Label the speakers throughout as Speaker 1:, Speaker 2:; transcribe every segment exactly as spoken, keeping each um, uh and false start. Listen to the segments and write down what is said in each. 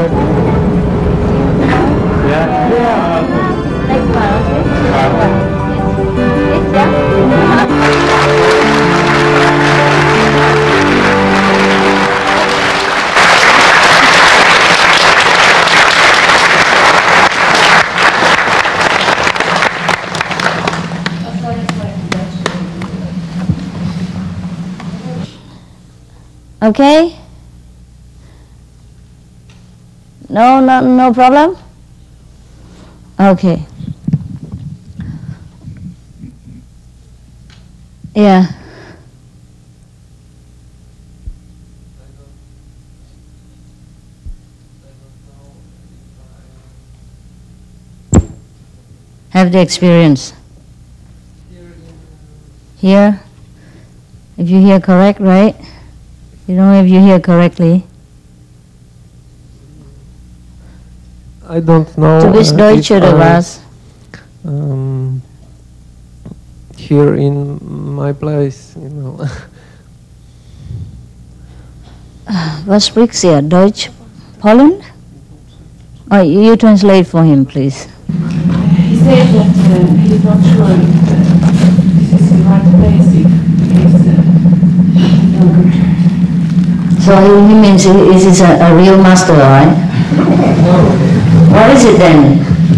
Speaker 1: Okay? No, no, no problem? Okay. Yeah. Have the experience. Here? If you hear correct, right? You don't know if you hear correctly.
Speaker 2: I don't know.
Speaker 1: Du bist Deutsche oder was?
Speaker 2: Um, here in my place, you know.
Speaker 1: Was sprichst ihr? Deutsch? Poland? Oh, you translate for him, please.
Speaker 3: He said that uh, he's not sure if uh, this is the right place, if he's uh,
Speaker 1: So he, he means is this a, a real master, right? What is it then?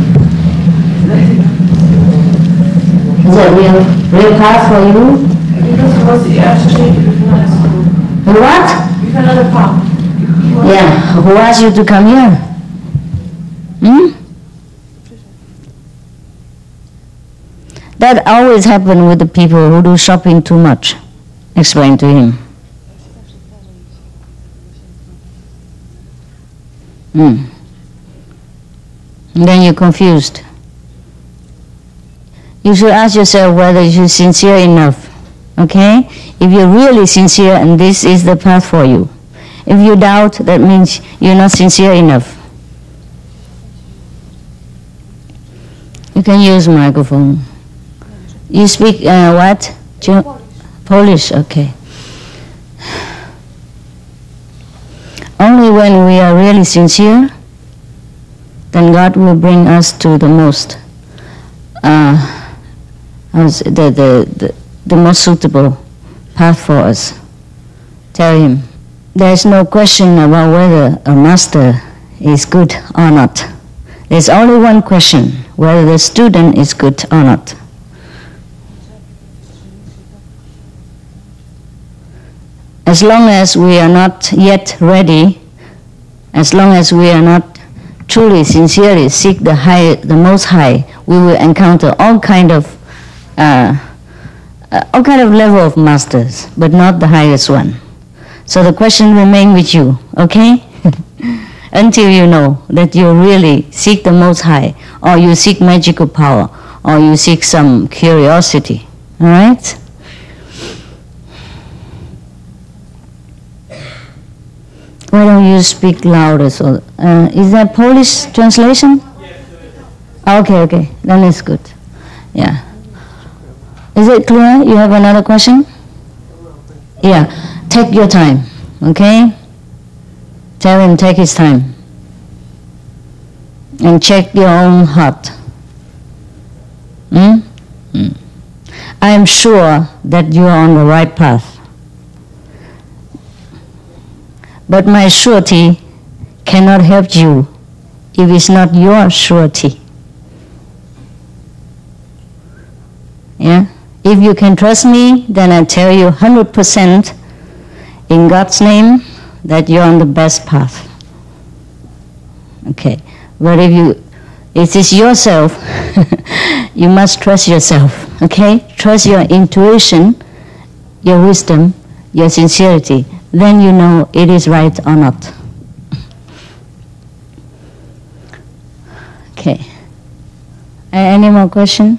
Speaker 1: Is it a real, real path for you?
Speaker 3: Because it was the Archbishop with another school.
Speaker 1: What?
Speaker 3: With another path.
Speaker 1: Yeah, who asked you to come here? Hmm? That always happens with the people who do shopping too much. Explain to him. Hmm. And then you're confused. You should ask yourself whether you're sincere enough. Okay? If you're really sincere and this is the path for you. If you doubt, that means you're not sincere enough. You can use microphone. You speak uh, what? Polish. Polish, okay. Only when we are really sincere, then God will bring us to the most, uh, the, the, the, the most suitable path for us. Tell him, there's no question about whether a master is good or not. There's only one question, whether the student is good or not. As long as we are not yet ready, as long as we are not truly, sincerely seek the high, the Most High, we will encounter all kind of, uh, uh, all kind of level of masters, but not the highest one. So the question remains with you, okay? Until you know that you really seek the Most High, or you seek magical power, or you seek some curiosity, all right? Why don't you speak louder? So, uh, is that Polish translation? Okay, okay, then it's good. Yeah. Is it clear? You have another question? Yeah. Take your time, okay? Tell him take his time. And check your own heart. Hmm? Hmm. I am sure that you are on the right path. But my surety cannot help you if it's not your surety. Yeah? If you can trust me, then I tell you one hundred percent in God's name that you're on the best path. Okay. But if you, it is yourself, you must trust yourself. Okay? Trust your intuition, your wisdom, your sincerity. Then you know it is right or not. Okay. Any more question?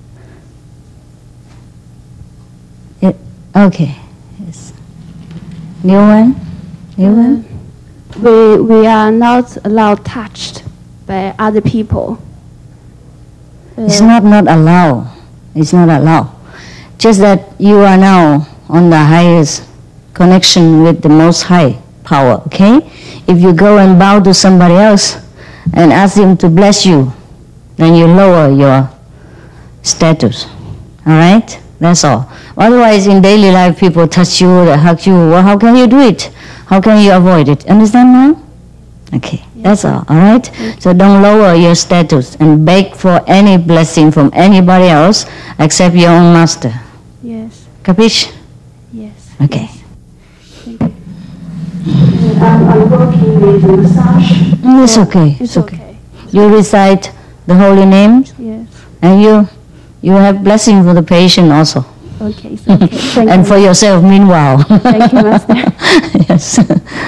Speaker 1: It, okay. Yes. New one? New one?
Speaker 4: We, we are not allowed touched by other people. Uh,
Speaker 1: It's not not allowed. It's not allowed. Just that you are now on the highest connection with the Most High. power, okay? If you go and bow to somebody else and ask him to bless you, then you lower your status, all right? That's all. Otherwise, in daily life, people touch you, they hug you. Well, how can you do it? How can you avoid it? Understand now? Okay, yes. That's all, all right? Yes. So don't lower your status and beg for any blessing from anybody else except your own master.
Speaker 4: Yes.
Speaker 1: Capiche?
Speaker 4: Yes.
Speaker 1: Okay.
Speaker 4: Yes. Thank you.
Speaker 3: I'm, I'm working with massage.
Speaker 1: Mm, it's okay.
Speaker 4: It's,
Speaker 1: it's okay.
Speaker 4: okay.
Speaker 1: You recite the holy names.
Speaker 4: Yes.
Speaker 1: And you you have blessing for the patient also.
Speaker 4: Okay, it's okay. Thank
Speaker 1: And
Speaker 4: you.
Speaker 1: for yourself meanwhile.
Speaker 4: Thank you, Master.
Speaker 1: Yes.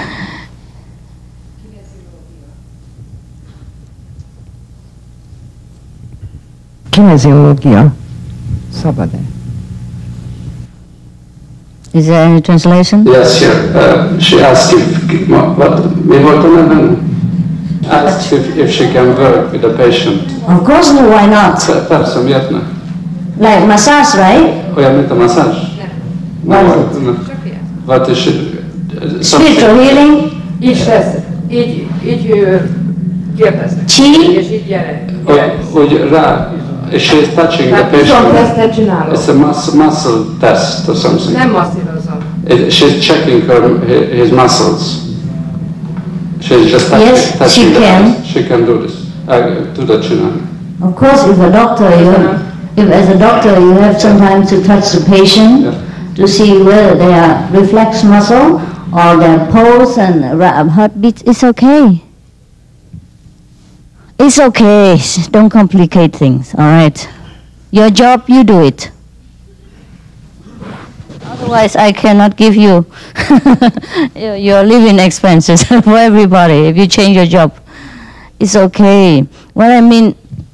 Speaker 5: Kinesiologia Sabade.
Speaker 1: Is there any translation?
Speaker 6: Yes, here. Uh, she asked if what we were going asked if, if she can work with the patient.
Speaker 1: Of course, no, why not?
Speaker 6: Persze, miért ne?
Speaker 1: Like massage, right?
Speaker 6: Olyan, mint a masszázs?
Speaker 1: What is it?
Speaker 6: What is it?
Speaker 1: Spiritual healing?
Speaker 7: Így lesz, így, így kérdeznek.
Speaker 1: Chi?
Speaker 7: És így gyere. gyere.
Speaker 6: Hogy rá, és she's touching the
Speaker 7: Tehát bizony
Speaker 6: patient.
Speaker 7: tesztet csinálok.
Speaker 6: It's a muscle, muscle test or something.
Speaker 7: Nem masszírozom.
Speaker 6: It, she's checking her his muscles. She's just touching,
Speaker 1: Yes,
Speaker 6: touching
Speaker 1: she
Speaker 6: the
Speaker 1: can.
Speaker 6: muscles. She can do this. Uh, tudod csinálni.
Speaker 1: Of course, if a doctor, you, if as a doctor you have sometimes to touch the patient
Speaker 6: Yeah.
Speaker 1: to see whether they are reflex muscle or their pulse and ra- heartbeat, it's okay. It's okay. Don't complicate things, all right? Your job, you do it. Otherwise, I cannot give you your your living expenses for everybody if you change your job. It's okay. What I mean,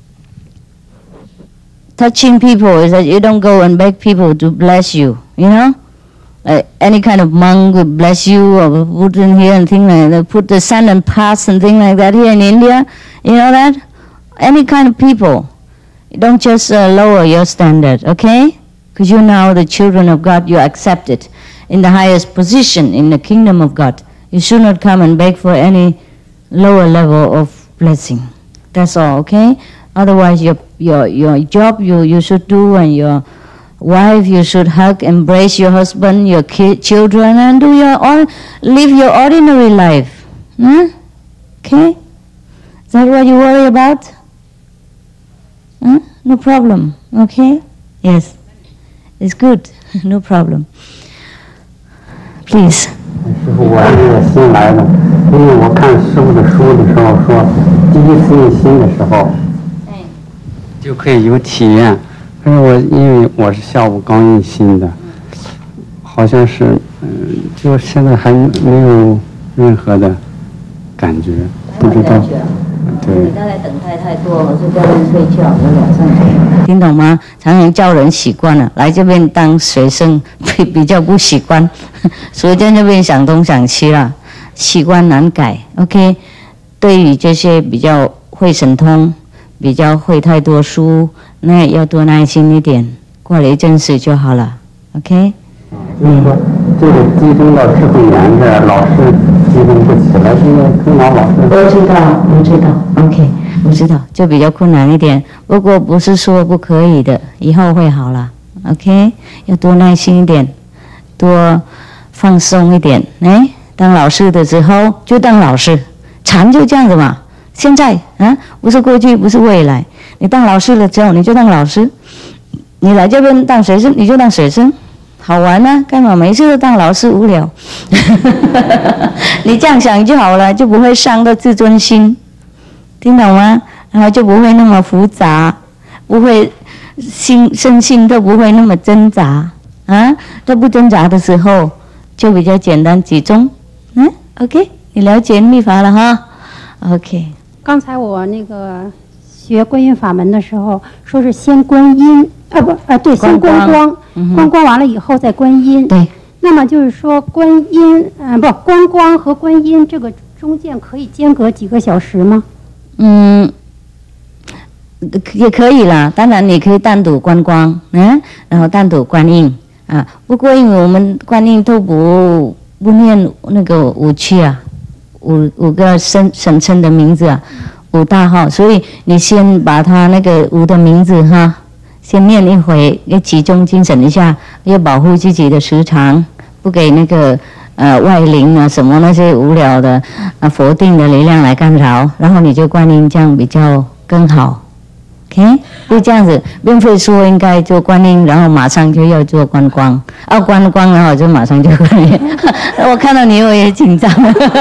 Speaker 1: touching people is that you don't go and beg people to bless you, you know? Like any kind of monk would bless you or put in here and things like that. Put the sun and pass and things like that here in India. You know that? Any kind of people. Don't just uh, lower your standard, okay? Because you're now the children of God. You're accepted in the highest position in the kingdom of God. You should not come and beg for any lower level of blessing. That's all, okay? Otherwise, your your your job you, you should do, and your wife you should hug, embrace your husband, your ki- children, and do your or, live your ordinary life. Hmm? Okay? Is that what you worry about? Huh? No problem. Okay? Yes. It's good. No problem. Please.
Speaker 8: 师傅，我是这个新来的，因为我看师傅的书的时候说，第一次印心的时候，就可以有体验。可是我因为我是下午刚印心的，好像是，嗯，就现在还没有任何的感觉，不知道。对。
Speaker 1: 听懂吗？常常叫人习惯了，来这边当学生比比较不习惯，所以在那边想东想西了，习惯难改。OK， 对于这些比较会神通、比较会太多书，那要多耐心一点，过了一阵子就好了。OK。
Speaker 8: 就是说，这个集中到智慧园这儿，老是集中不起来，因为跟老老师。
Speaker 1: 我知道，我知道 ，OK， 我知道，就比较困难一点。不过不是说不可以的，以后会好了。OK， 要多耐心一点，多放松一点。哎，当老师的时候就当老师，禅就这样子嘛。现在啊，不是过去，不是未来。你当老师了之后，你就当老师；你来这边当学生，你就当学生。好玩啊，干嘛每次都当老师无聊？你这样想就好了，就不会伤到自尊心，听懂吗？然后就不会那么复杂，不会心身心都不会那么挣扎啊。都不挣扎的时候，就比较简单集中。嗯 ，OK， 你了解秘法了哈 ？OK。
Speaker 9: 刚才我那个学观音法门的时候，说是先观音。啊不，啊对，先观光，
Speaker 1: 嗯、
Speaker 9: 观光完了以后再观音。
Speaker 1: 对。
Speaker 9: 那么就是说，观音，嗯、呃，不，观光和观音这个中间可以间隔几个小时吗？
Speaker 1: 嗯，也可以啦。当然，你可以单独观光，嗯，然后单独观音啊。不过，因为我们观音都不不念那个五气啊，五五个神神称的名字啊，五大号，所以你先把他那个五的名字哈，先念一回，要集中精神一下，要保护自己的时长，不给那个呃外灵啊什么那些无聊的啊佛定的力量来干扰，然后你就观音，这样比较更好。OK， 就这样子，并非说应该做观音，然后马上就要做观光，哦，观光然后就马上就观音。我看到你我也紧张。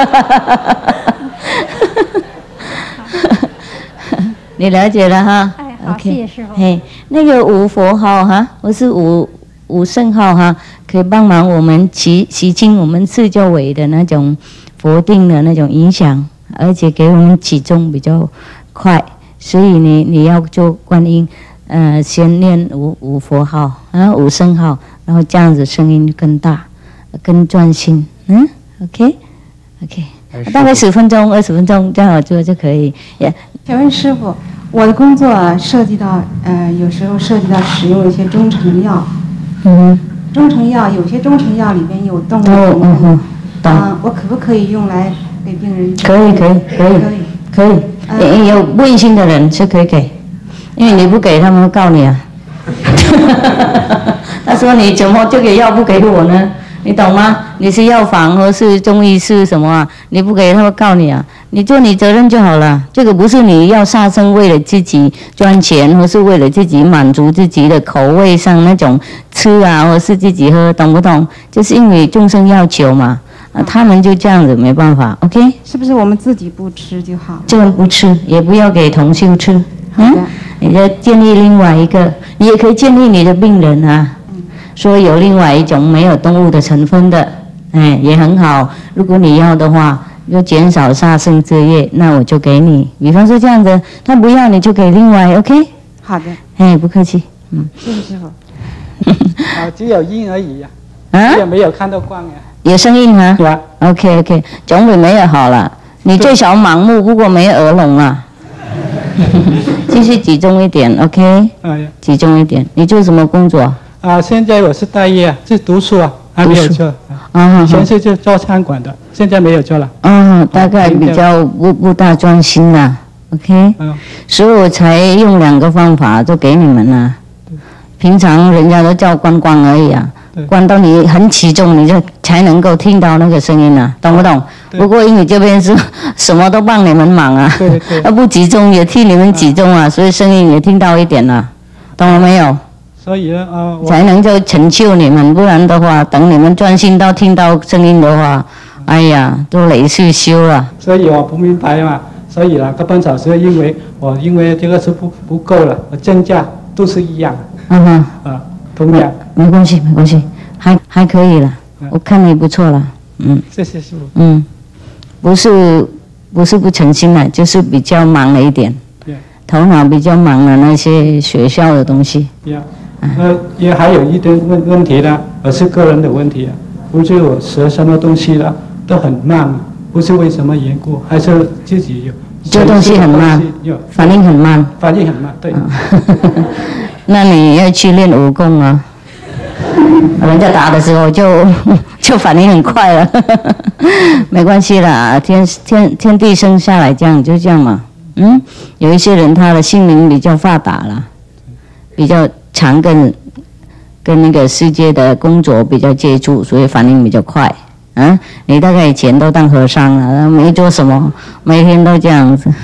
Speaker 1: 你了解了哈？
Speaker 9: 哎，好，
Speaker 1: OK，
Speaker 9: 谢谢师傅。
Speaker 1: 嘿，那个五佛号哈，我是五五圣号哈，可以帮忙我们洗洗清我们四周围的那种佛定的那种影响，而且给我们集中比较快。所以你你要做观音，呃，先念五五佛号，然后五圣号，然后这样子声音更大，更专心。嗯 ，OK，OK，、okay? okay. 大概十分钟、二十分钟这样做就可以。也，
Speaker 10: 请问师傅，我的工作涉及到，呃，有时候涉及到使用一些中成药。
Speaker 1: 嗯。中
Speaker 10: 成药有些中成药里边有动物成分。
Speaker 1: 嗯嗯。
Speaker 10: 啊，我可不可以用来给病人？
Speaker 1: 可以，可以，可以，可以。可以。嗯、有问心的人是可以给，因为你不给他们会告你啊。他说你怎么这个药不给我呢？你懂吗？你是药房或是中医是什么啊？你不给他会告你啊。你做你责任就好了。这个不是你要杀生为了自己赚钱，或是为了自己满足自己的口味上那种吃啊，或是自己喝，懂不懂？就是因为众生要求嘛。啊，他们就这样子，没办法 ，OK？
Speaker 10: 是不是我们自己不吃就好？
Speaker 1: 这个不吃，也不要给同修吃。嗯，你要建议另外一个，你也可以建议你的病人啊，嗯、说有另外一种没有动物的成分的，哎，也很好。如果你要的话，就减少杀生之业，那我就给你。比方说这样子，他不要你就给另外 ，OK？
Speaker 10: 好的。
Speaker 1: 哎，不客气，嗯。
Speaker 10: 谢谢师傅。
Speaker 11: 啊，只有音而已呀、
Speaker 1: 啊。啊？
Speaker 11: 也没有看到光呀。
Speaker 1: 有声音哈、啊、？OK OK， 总比没有好了。你最少盲目，不过没有耳聋啊。继续集中一点 ，OK？
Speaker 11: 嗯，
Speaker 1: 集中一点。你做什么工作？
Speaker 11: 啊，现在我是待业，是读书啊，还没有做。啊，以前是就做餐馆的，现在没有做了。
Speaker 1: 嗯，大概比较不不大专心啦 ，OK？ 嗯，所以我才用两个方法都给你们啦。平常人家都叫观光而已啊。关到你很集中，你就才能够听到那个声音啊，懂不懂？不过因为这边是什么都帮你们忙啊，要不集中也替你们集中啊，所以声音也听到一点了，懂了没有？
Speaker 11: 所以呢，啊，
Speaker 1: 才能够成就你们，不然的话，等你们专心到听到声音的话，哎呀，都累去修了。
Speaker 11: 所以我不明白嘛，所以那个半小时，因为我因为这个是不不够了，我增加都是一样。
Speaker 1: 嗯哼。
Speaker 11: 啊。同样，
Speaker 1: 没关系，没关系，还还可以了。我看你不错了，嗯。
Speaker 11: 谢谢师傅。
Speaker 1: 嗯，不是不是不诚心了，就是比较忙了一点，
Speaker 11: yeah.
Speaker 1: 头脑比较忙了那些学校的东西。
Speaker 11: Yeah. 呃，也还有一点问问题呢，而是个人的问题啊，不是我学什么东西了都很慢，不是为什么缘故，还是自己有。
Speaker 1: 这东西很慢，反应很慢。
Speaker 11: 反应很慢，对。
Speaker 1: 那你要去练武功啊！人家打的时候就就反应很快了，没关系啦，天天天地生下来这样就这样嘛。嗯，有一些人他的心灵比较发达啦，比较常跟跟那个世界的工作比较接触，所以反应比较快。啊，你大概以前都当和尚了，没做什么，每天都这样子。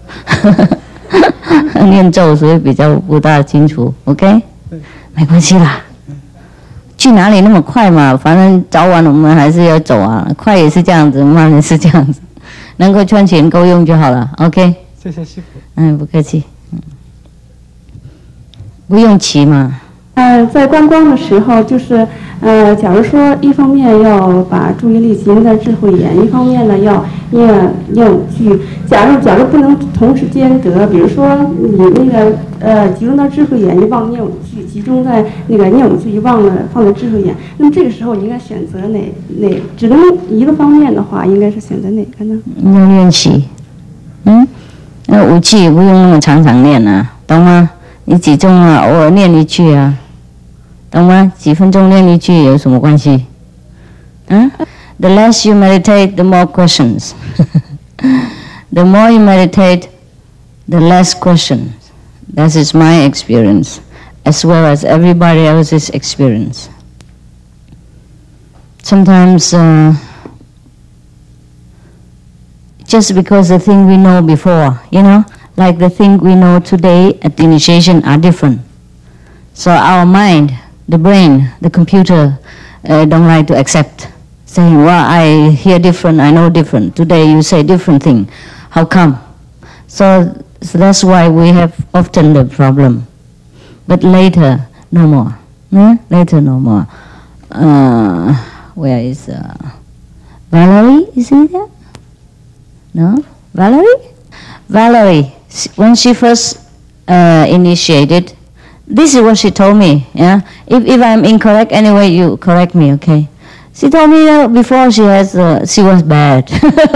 Speaker 1: 念咒，所以比较不大清楚 ，OK？ 没关系啦，去哪里那么快嘛？反正早晚我们还是要走啊，快也是这样子，慢也是这样子，能够赚钱够用就好了 ，OK？
Speaker 11: 谢谢师傅。
Speaker 1: 嗯，不客气。嗯，不用骑嘛。
Speaker 4: 呃，在观光的时候，就是呃，假如说一方面要把注意力集中在智慧眼，一方面呢要念念五句。假如假如不能同时兼得，比如说你那个呃集中到智慧眼，就忘了念五句；集中在那个念五句，就忘了放在智慧眼。那么这个时候你应该选择哪哪？只能一个方面的话，应该是选择哪个呢？
Speaker 1: 要练习。嗯，那五句不用那么常常念啊，懂吗？你集中啊，偶尔念一句啊。懂吗？几分钟练一句有什么关系？嗯， The less you meditate, the more questions. The more you meditate, the less questions. That is my experience, as well as everybody else's experience. Sometimes, uh, just because the thing we know before, you know, like the thing we know today at the initiation are different. So our mind, the brain, the computer, uh, don't like to accept, saying, well, I hear different, I know different. Today you say different thing. How come? So, so that's why we have often the problem. But later, no more. Hmm? Later, no more. Uh, where is uh, Valerie? Is he there? No? Valerie? Valerie, when she first uh, initiated, this is what she told me. Yeah. If if I'm incorrect anyway, you correct me, okay? She told me that before she has uh, she was bad.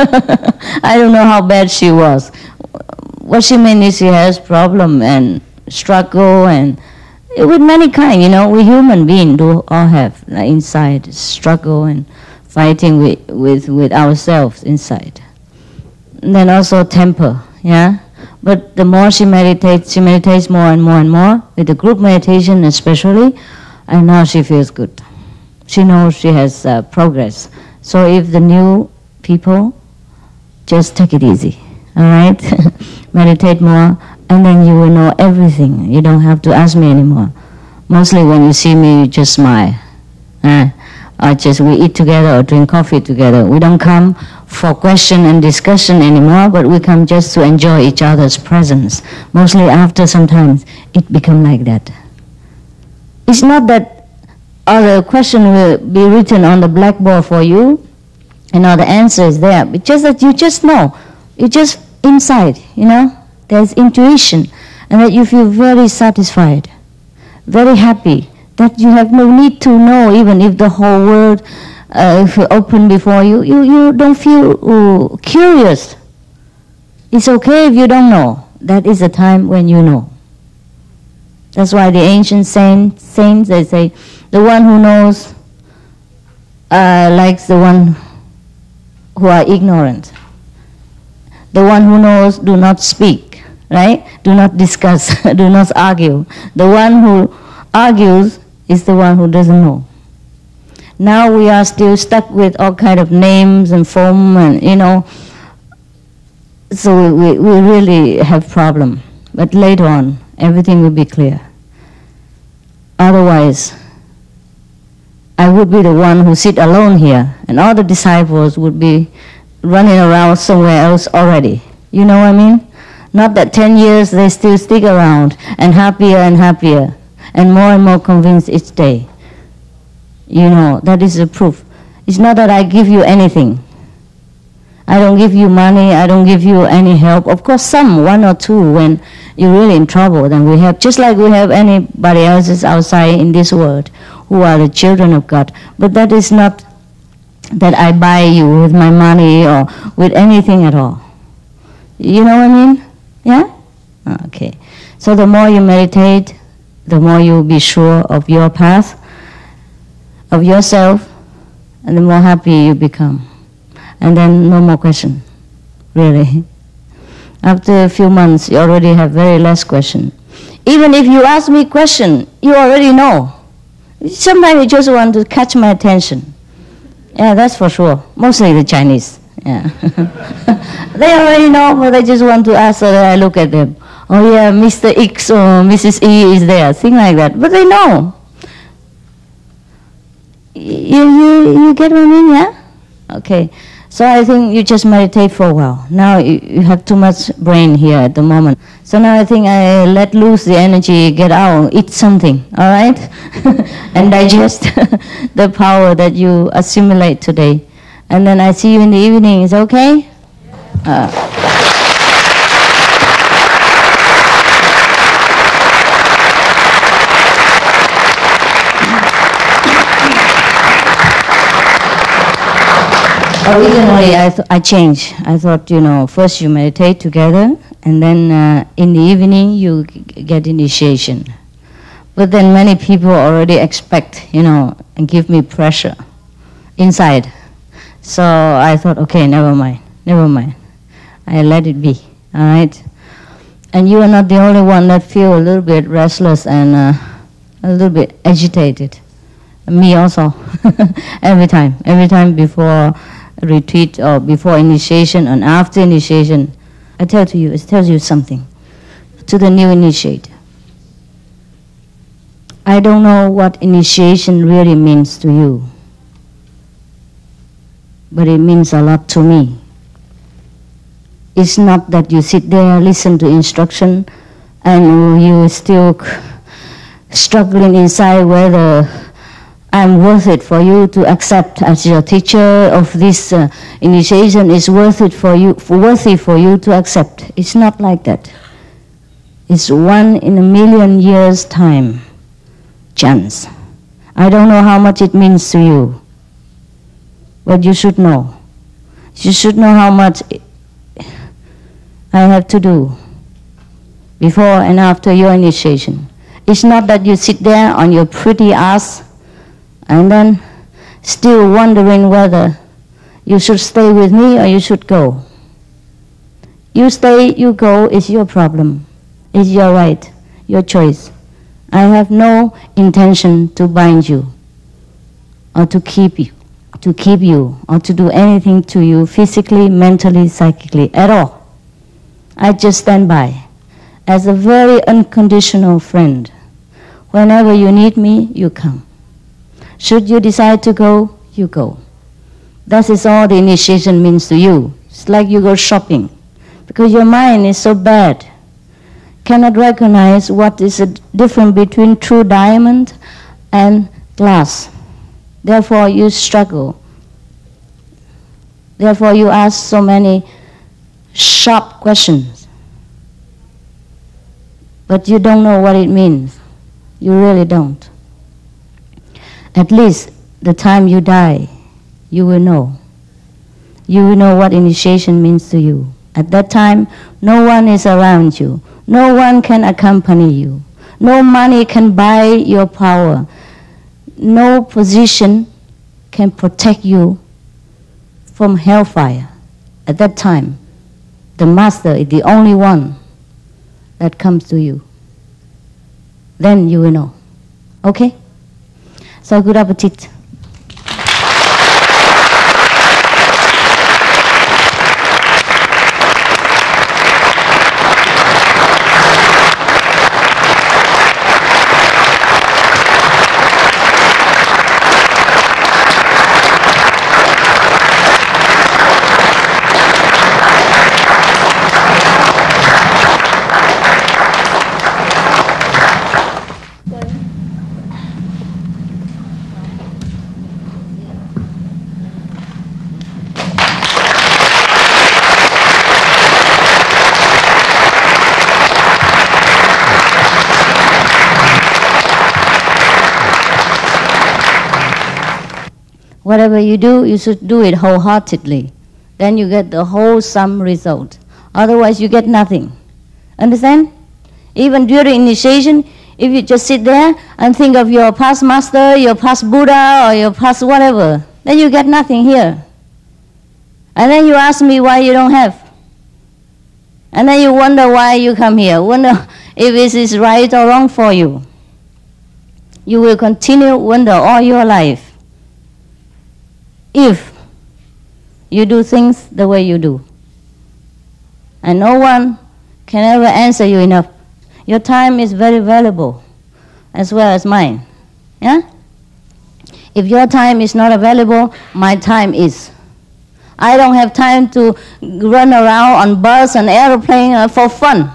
Speaker 1: I don't know how bad she was. What she meant is she has problem and struggle and with many kind. You know, we human beings do all have like, inside struggle and fighting with with with ourselves inside. And then also temper. Yeah. But the more she meditates, she meditates more and more and more, with the group meditation especially, and now she feels good. She knows she has uh, progress. So if the new people, just take it easy, all right? Meditate more, and then you will know everything. You don't have to ask me anymore. Mostly when you see me, you just smile. Uh, or just we eat together or drink coffee together. We don't come for question and discussion anymore, but we come just to enjoy each other's presence. Mostly after sometimes it become like that. It's not that all the question will be written on the blackboard for you and all the answer is there, but just that you just know, you just inside, you know, there's intuition, and that you feel very satisfied, very happy, that you have no need to know, even if the whole world uh, if open before you, you, you don't feel uh, curious. It's okay if you don't know. That is the time when you know. That's why the ancient saints, saints they say, the one who knows uh, likes the one who are ignorant. The one who knows do not speak, right? Do not discuss, do not argue. The one who argues is the one who doesn't know. Now we are still stuck with all kind of names and form and, you know, so we, we really have problem. But later on, everything will be clear. Otherwise, I would be the one who sit alone here, and all the disciples would be running around somewhere else already. You know what I mean? Not that ten years they still stick around, and happier and happier, and more and more convinced each day. You know, that is the proof. It's not that I give you anything. I don't give you money, I don't give you any help. Of course, some, one or two, when you're really in trouble, then we have, just like we have anybody else's outside in this world, who are the children of God. But that is not that I buy you with my money or with anything at all. You know what I mean? Yeah? Okay. So the more you meditate, the more you will be sure of your path, of yourself, and the more happy you become. And then no more question, really. After a few months, you already have very less question. Even if you ask me question, you already know. Sometimes you just want to catch my attention. Yeah, that's for sure. Mostly the Chinese. Yeah. They already know, but they just want to ask, so that I look at them. Oh yeah, Mister X or Missus E is there, thing like that. But they know. You, you, you get what I mean, yeah? Okay. So I think you just meditate for a while. Now you, you have too much brain here at the moment. So now I think I let loose the energy, get out, eat something, all right? And digest the power that you assimilate today. And then I see you in the evening, is it okay? Uh, Originally, I, th I changed. I thought, you know, first you meditate together, and then uh, in the evening you g get initiation. But then many people already expect, you know, and give me pressure inside. So I thought, okay, never mind, never mind. I let it be, all right? And you are not the only one that feel a little bit restless and uh, a little bit agitated. Me also, every time, every time before retreat or before initiation and after initiation, I tell to you, it tells you something. To the new initiate, I don't know what initiation really means to you, but it means a lot to me. It's not that you sit there, listen to instruction, and you still struggling inside whether I'm worth it for you to accept as your teacher of this uh, initiation is worth it for you, worthy for you to accept. It's not like that. It's one in a million years time chance. I don't know how much it means to you, but you should know. You should know how much I have to do before and after your initiation. It's not that you sit there on your pretty ass and then still wondering whether you should stay with me or you should go. You stay, you go, is your problem. It's your right, your choice. I have no intention to bind you or to keep you, to keep you or to do anything to you physically, mentally, psychically, at all. I just stand by as a very unconditional friend. Whenever you need me, you come. Should you decide to go, you go. That is all the initiation means to you. It's like you go shopping because your mind is so bad, cannot recognize what is the difference between true diamond and glass. Therefore you struggle. Therefore you ask so many sharp questions. But you don't know what it means. You really don't. At least the time you die, you will know. You will know what initiation means to you. At that time, no one is around you. No one can accompany you. No money can buy your power. No position can protect you from hellfire. At that time, the master is the only one that comes to you. Then you will know. Okay? So good appetite. Whatever you do, you should do it wholeheartedly. Then you get the wholesome result. Otherwise, you get nothing. Understand? Even during initiation, if you just sit there and think of your past master, your past Buddha, or your past whatever, then you get nothing here. And then you ask me why you don't have. And then you wonder why you come here. Wonder if this is right or wrong for you. You will continue wonder all your life. If you do things the way you do. And no one can ever answer you enough. Your time is very valuable, as well as mine. Yeah? If your time is not available, my time is. I don't have time to run around on bus and airplane uh, for fun.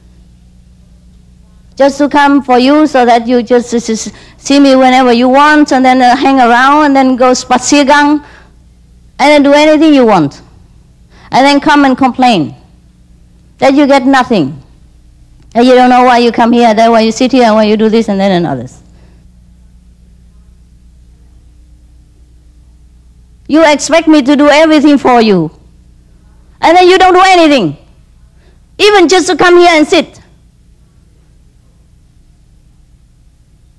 Speaker 1: Just to come for you so that you just, just, just see me whenever you want and then uh, hang around and then go spaziergang and then do anything you want. And then come and complain that you get nothing. And you don't know why you come here, then why you sit here and why you do this and that and others. You expect me to do everything for you. And then you don't do anything. Even just to come here and sit.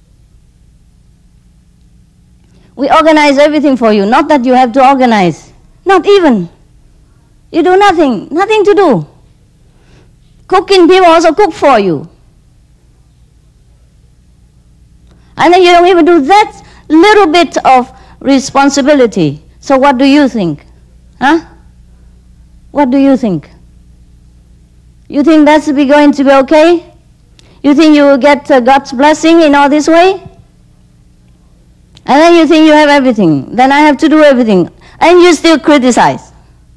Speaker 1: We organize everything for you. Not that you have to organize. Not even. You do nothing, nothing to do. Cooking, people also cook for you. And then you don't even do that little bit of responsibility. So what do you think? Huh? What do you think? You think that's be going to be okay? You think you will get uh, God's blessing in all this way? And then you think you have everything. Then I have to do everything. And you still criticize.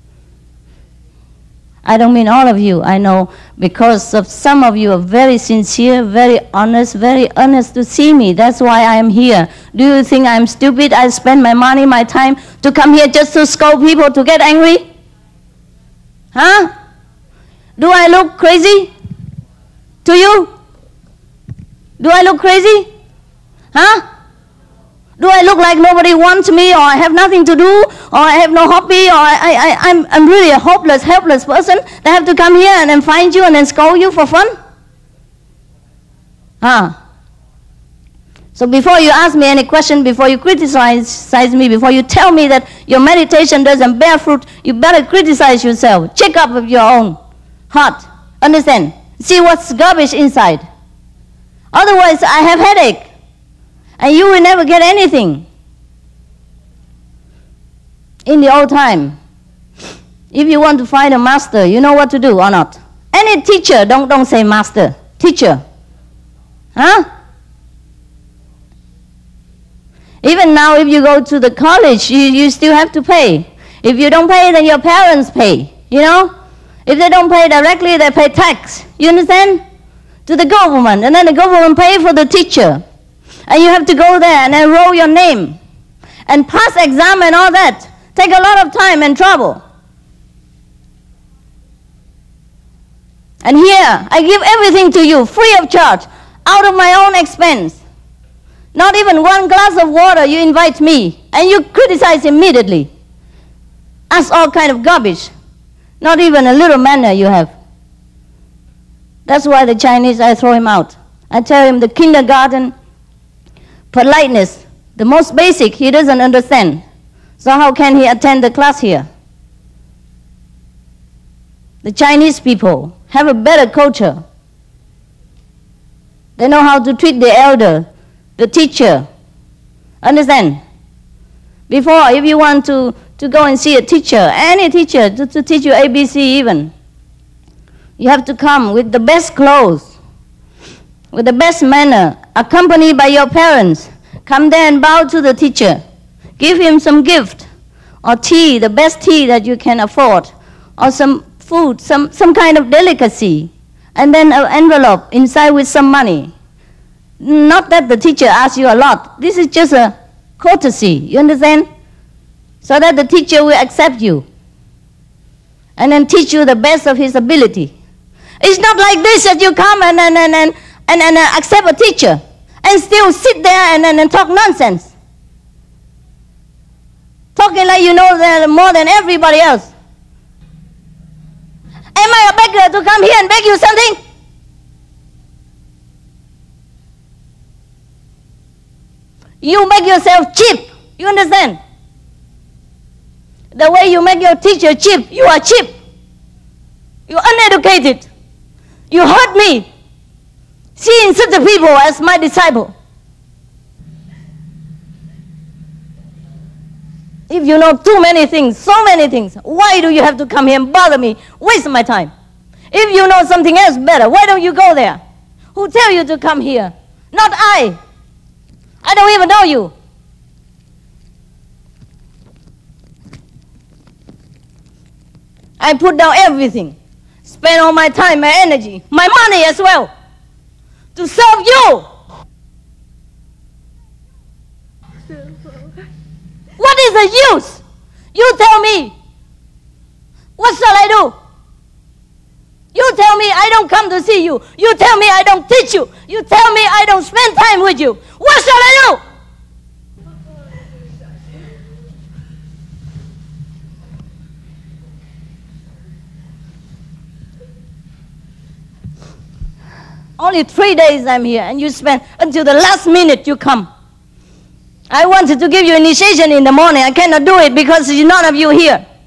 Speaker 1: I don't mean all of you. I know because of some of you are very sincere, very honest, very earnest to see me. That's why I am here. Do you think I'm stupid? I spend my money, my time to come here just to scold people, to get angry? Huh? Do I look crazy to you? Do I look crazy? Huh? Do I look like nobody wants me, or I have nothing to do, or I have no hobby, or I, I, I'm, I'm really a hopeless, helpless person that have to come here and then find you and then scold you for fun? Huh? So before you ask me any question, before you criticize me, before you tell me that your meditation doesn't bear fruit, you better criticize yourself. Check up with your own heart. Understand? See what's garbage inside. Otherwise, I have headache. And you will never get anything. In the old time, if you want to find a master, you know what to do or not? Any teacher, don't, don't say master, teacher. Huh? Even now, if you go to the college, you, you still have to pay. If you don't pay, then your parents pay, you know? If they don't pay directly, they pay tax. You understand? To the government, and then the government pay for the teacher. And you have to go there and enroll your name and pass exam and all that. Take a lot of time and trouble. And here, I give everything to you free of charge, out of my own expense. Not even one glass of water you invite me, and you criticize immediately. Ask all kind of garbage. Not even a little manner you have. That's why the Chinese, I throw him out. I tell him the kindergarten politeness, the most basic, he doesn't understand. So how can he attend the class here? The Chinese people have a better culture. They know how to treat the elder, the teacher. Understand? Before, if you want to, to go and see a teacher, any teacher, to, to teach you A B C even, you have to come with the best clothes, with the best manner, accompanied by your parents. Come there and bow to the teacher. Give him some gift, or tea, the best tea that you can afford, or some food, some, some kind of delicacy, and then an envelope inside with some money. Not that the teacher asks you a lot. This is just a courtesy, you understand? So that the teacher will accept you and then teach you the best of his ability. It's not like this that you come and, and, and, and And, and uh, accept a teacher and still sit there and, and, and talk nonsense. Talking like you know that more than everybody else. Am I a beggar to come here and beg you something? You make yourself cheap. You understand? The way you make your teacher cheap, you are cheap. You're uneducated. You hurt me. Seeing such a people as my disciple. If you know too many things, so many things, why do you have to come here and bother me, waste my time? If you know something else better, why don't you go there? Who tell you to come here? Not I. I don't even know you. I put down everything, spend all my time, my energy, my money as well, to serve you. What is the use? You tell me. What shall I do? You tell me I don't come to see you. You tell me I don't teach you. You tell me I don't spend time with you. What shall I do? Only three days I'm here, and you spend until the last minute you come. I wanted to give you initiation in the morning. I cannot do it because none of you here.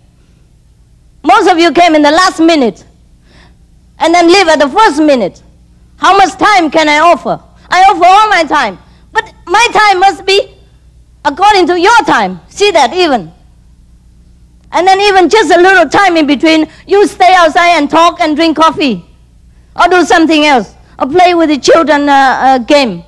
Speaker 1: Most of you came in the last minute and then leave at the first minute. How much time can I offer? I offer all my time. But my time must be according to your time. See that even. And then even just a little time in between, you stay outside and talk and drink coffee. Or do something else. Or play with the children uh, uh, game.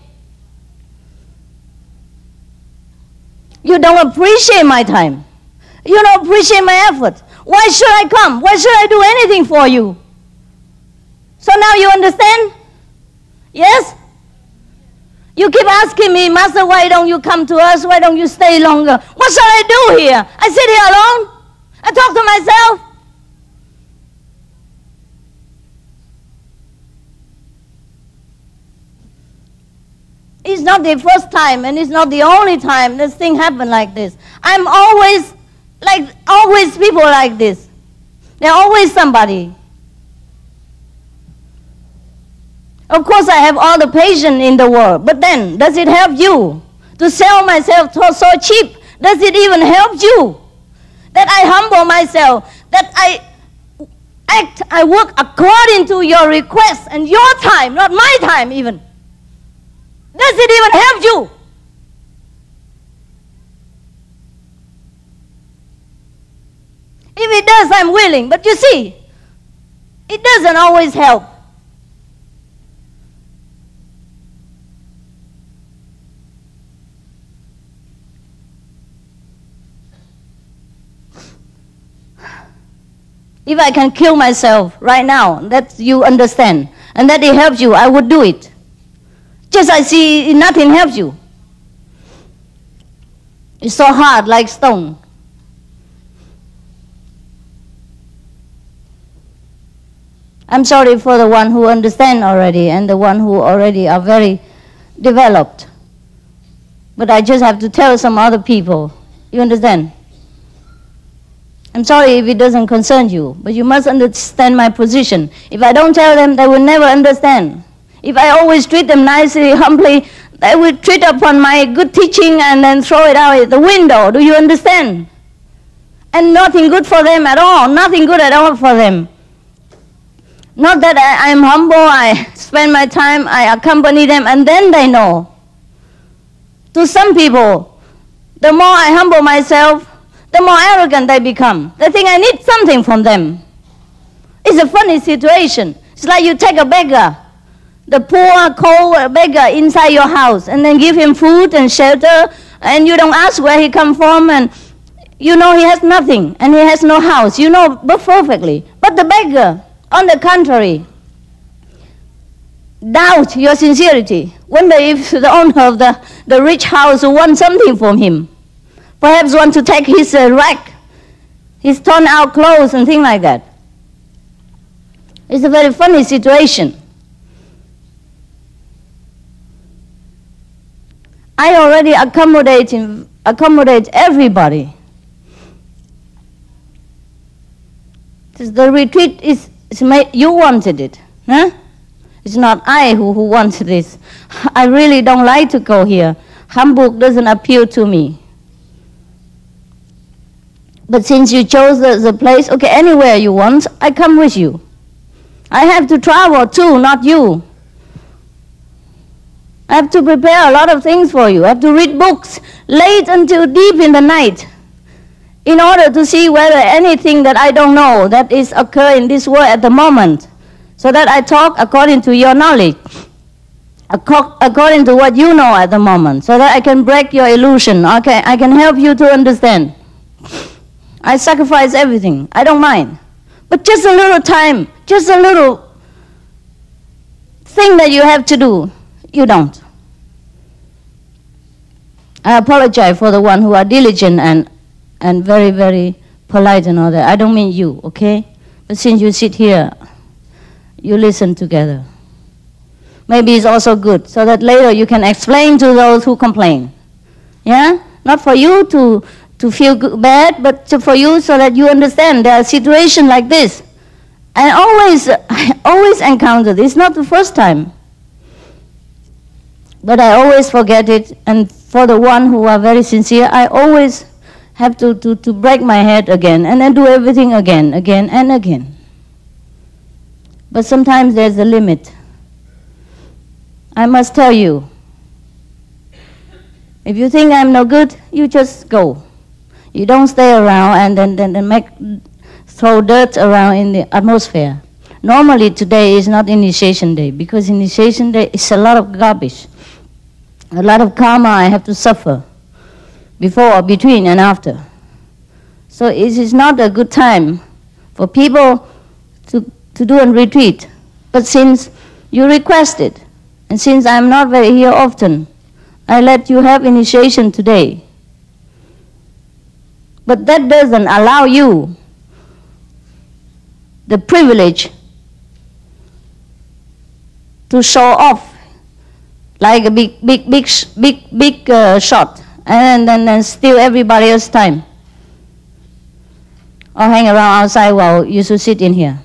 Speaker 1: You don't appreciate my time. You don't appreciate my effort. Why should I come? Why should I do anything for you? So now you understand? Yes? You keep asking me, Master, why don't you come to us? Why don't you stay longer? What shall I do here? I sit here alone? I talk to myself? It's not the first time and it's not the only time this thing happened like this. I'm always, like, always people like this. There's always somebody. Of course, I have all the patience in the world, but then, does it help you to sell myself so, so cheap? Does it even help you that I humble myself, that I act, I work according to your request and your time, not my time even? Does it even help you? If it does, I'm willing, but you see, it doesn't always help. If I can kill myself right now, that you understand, and that it helps you, I would do it. Just I see nothing helps you. It's so hard, like stone. I'm sorry for the one who understand already and the one who already are very developed. But I just have to tell some other people. You understand? I'm sorry if it doesn't concern you, but you must understand my position. If I don't tell them, they will never understand. If I always treat them nicely, humbly, they will treat upon my good teaching and then throw it out the window. Do you understand? And nothing good for them at all. Nothing good at all for them. Not that I, I'm humble, I spend my time, I accompany them, and then they know. To some people, the more I humble myself, the more arrogant they become. They think I need something from them. It's a funny situation. It's like you take a beggar, the poor, cold beggar inside your house, and then give him food and shelter, and you don't ask where he come from, and you know he has nothing, and he has no house. You know perfectly. But the beggar, on the contrary, doubt your sincerity. Wonder if the owner of the, the rich house wants something from him. Perhaps want to take his uh, rack, his torn out clothes and things like that. It's a very funny situation. I already accommodate, accommodate everybody. The retreat is, is made, you wanted it. Huh? It's not I who, who wanted this. I really don't like to go here. Hamburg doesn't appeal to me. But since you chose the, the place, okay, anywhere you want, I come with you. I have to travel too, not you. I have to prepare a lot of things for you. I have to read books late until deep in the night in order to see whether anything that I don't know that is occurring in this world at the moment, so that I talk according to your knowledge, according to what you know at the moment, so that I can break your illusion. Okay, I can help you to understand. I sacrifice everything. I don't mind. But just a little time, just a little thing that you have to do, you don't. I apologize for the one who are diligent and, and very, very polite and all that. I don't mean you, okay? But since you sit here, you listen together. Maybe it's also good, so that later you can explain to those who complain. Yeah? Not for you to, to feel good, bad, but to, for you so that you understand there are situations like this. I always, I always encounter this. It's not the first time. But I always forget it, and for the one who are very sincere, I always have to, to, to break my head again, and then do everything again, again, and again. But sometimes there's a limit. I must tell you, if you think I'm no good, you just go. You don't stay around and then, then, then make, throw dirt around in the atmosphere. Normally today is not initiation day, because initiation day is a lot of garbage. A lot of karma I have to suffer before, between, and after. So it is not a good time for people to, to do a retreat. But since you requested, and since I'm not very here often, I let you have initiation today. But that doesn't allow you the privilege to show off like a big, big, big, big, big uh, shot, and then, then steal everybody else's time, or hang around outside while you should sit in here.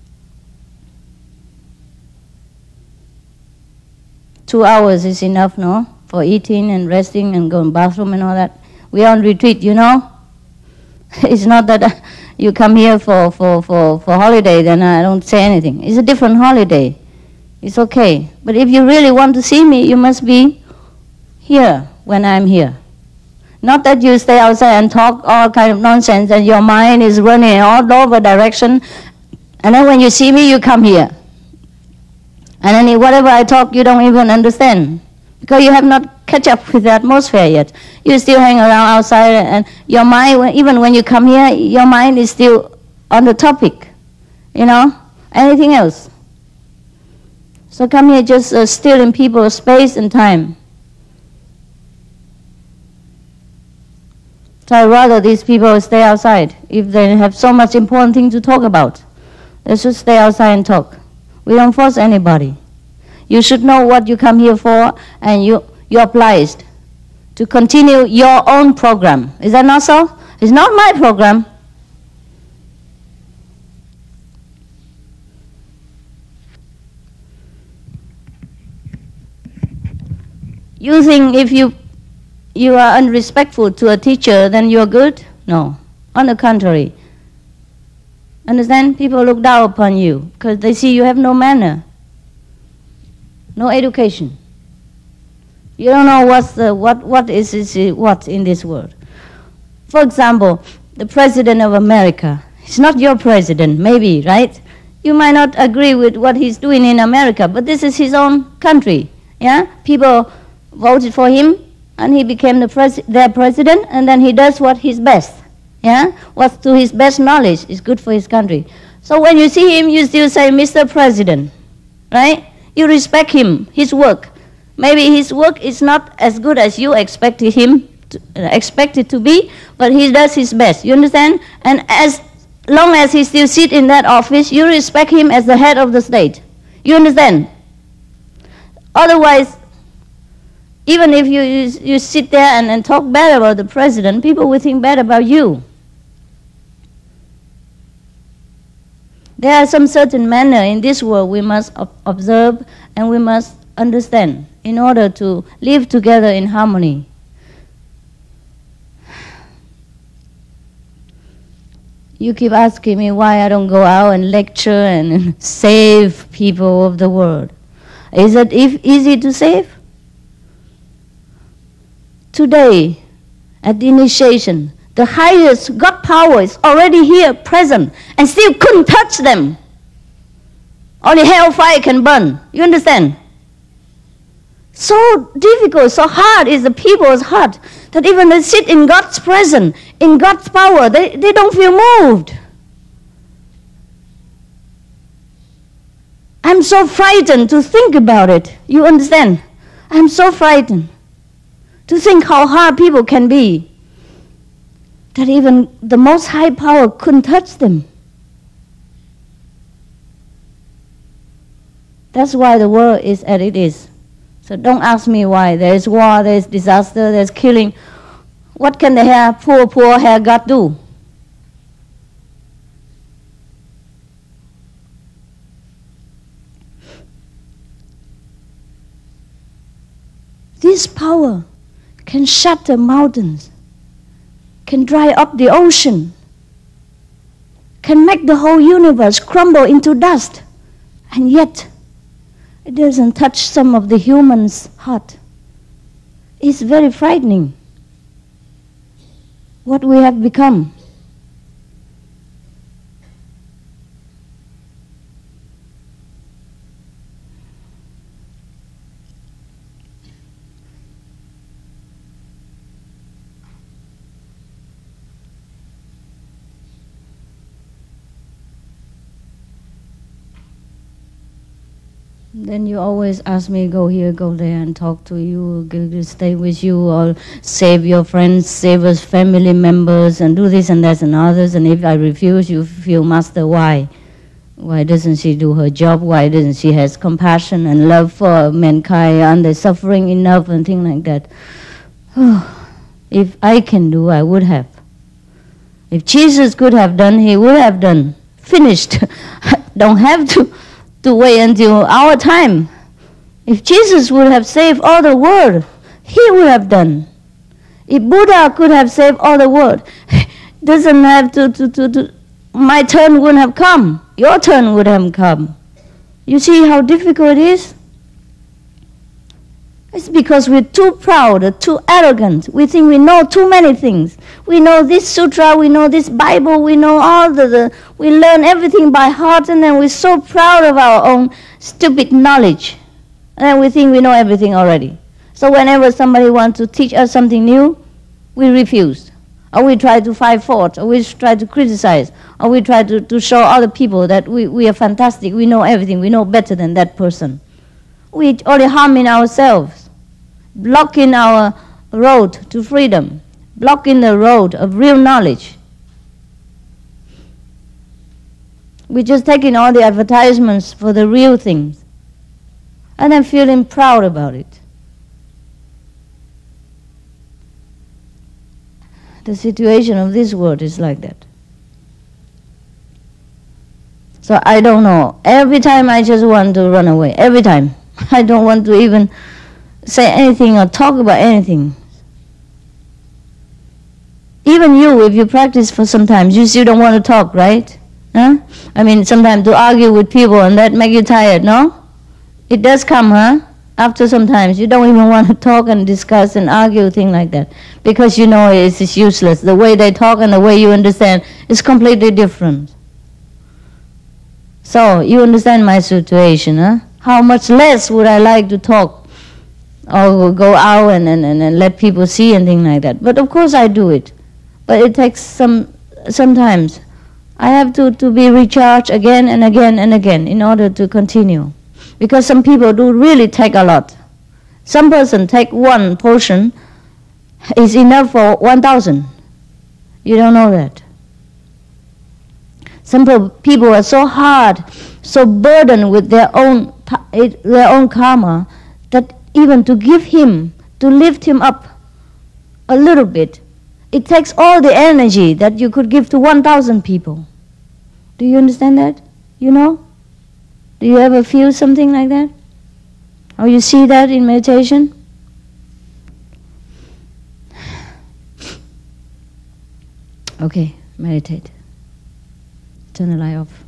Speaker 1: Two hours is enough, no? For eating and resting and going to the bathroom and all that. We are on retreat, you know? It's not that you come here for, for, for, for holiday, then I don't say anything. It's a different holiday. It's okay. But if you really want to see me, you must be here when I'm here. Not that you stay outside and talk all kind of nonsense and your mind is running in all over direction, and then when you see me, you come here. And then whatever I talk, you don't even understand, because you have not catch up with the atmosphere yet. You still hang around outside, and your mind, even when you come here, your mind is still on the topic, you know, anything else. So come here just uh, stealing people's space and time. So I'd rather these people stay outside. If they have so much important thing to talk about, they should stay outside and talk. We don't force anybody. You should know what you come here for, and you, you're obliged to continue your own program. Is that not so? It's not my program. You think if you, you are unrespectful to a teacher, then you're good? No. On the contrary. Understand? People look down upon you because they see you have no manner, no education. You don't know what's the, what, what is, is what in this world. For example, the President of America. He's not your president, maybe, right? You might not agree with what he's doing in America, but this is his own country. Yeah? People voted for him, and he became the pres their president, and then he does what is best. Yeah? What's to his best knowledge is good for his country. So when you see him, you still say, Mister President, right? You respect him, his work. Maybe his work is not as good as you expected him to, uh, expected to be, but he does his best. You understand? And as long as he still sits in that office, you respect him as the head of the state. You understand? Otherwise, even if you, you, you sit there and, and talk bad about the president, people will think bad about you. There are some certain manner in this world we must observe and we must understand in order to live together in harmony. You keep asking me why I don't go out and lecture and save people of the world. Is it easy to save? Today, at the initiation, the highest God power is already here, present, and still couldn't touch them. Only hellfire can burn. You understand? So difficult, so hard is the people's heart that even they sit in God's presence, in God's power, they, they don't feel moved. I'm so frightened to think about it. You understand? I'm so frightened to think how hard people can be, that even the most high power couldn't touch them. That's why the world is as it is. So don't ask me why. There is war, there is disaster, there is killing. What can the hair, poor, poor hair God do? This power can shatter mountains, can dry up the ocean, can make the whole universe crumble into dust, and yet it doesn't touch some of the human's heart. It's very frightening what we have become. Then you always ask me, go here, go there, and talk to you, go to stay with you, or save your friends, save us family members, and do this and that and others. And if I refuse, you feel, Master, why? Why doesn't she do her job? Why doesn't she have compassion and love for mankind? Aren't they suffering enough and things like that? Oh, if I can do, I would have. If Jesus could have done, he would have done. Finished. Don't have to. to wait until our time. If Jesus would have saved all the world, he would have done. If Buddha could have saved all the world, doesn't have to, to, to, to, my turn wouldn't have come. Your turn would have come. You see how difficult it is? It's because we're too proud, or too arrogant. We think we know too many things. We know this sutra, we know this Bible, we know all the, the we learn everything by heart, and then we're so proud of our own stupid knowledge. And then we think we know everything already. So whenever somebody wants to teach us something new, we refuse. Or we try to find fault, or we try to criticize, or we try to, to show other people that we, we are fantastic, we know everything, we know better than that person. We only harming ourselves, blocking our road to freedom, blocking the road of real knowledge. We're just taking all the advertisements for the real things and then feeling proud about it. The situation of this world is like that. So I don't know. Every time I just want to run away. Every time. I don't want to even say anything or talk about anything. Even you, if you practice for some time, you still don't want to talk, right? Huh? I mean, sometimes to argue with people and that make you tired, no? It does come, huh? After sometimes you don't even want to talk and discuss and argue, things like that, because you know it's, it's useless. The way they talk and the way you understand is completely different. So you understand my situation, huh? How much less would I like to talk or go out and, and, and, and let people see and things like that. But of course I do it. But it takes some, sometimes I have to, to be recharged again and again and again in order to continue. Because some people do really take a lot. Some person take one portion is enough for one thousand. You don't know that. Some people are so hard, so burdened with their own their own karma, that even to give him, to lift him up a little bit, it takes all the energy that you could give to one thousand people. Do you understand that? You know? Do you ever feel something like that? Or you see that in meditation? Okay, meditate. Turn the light off.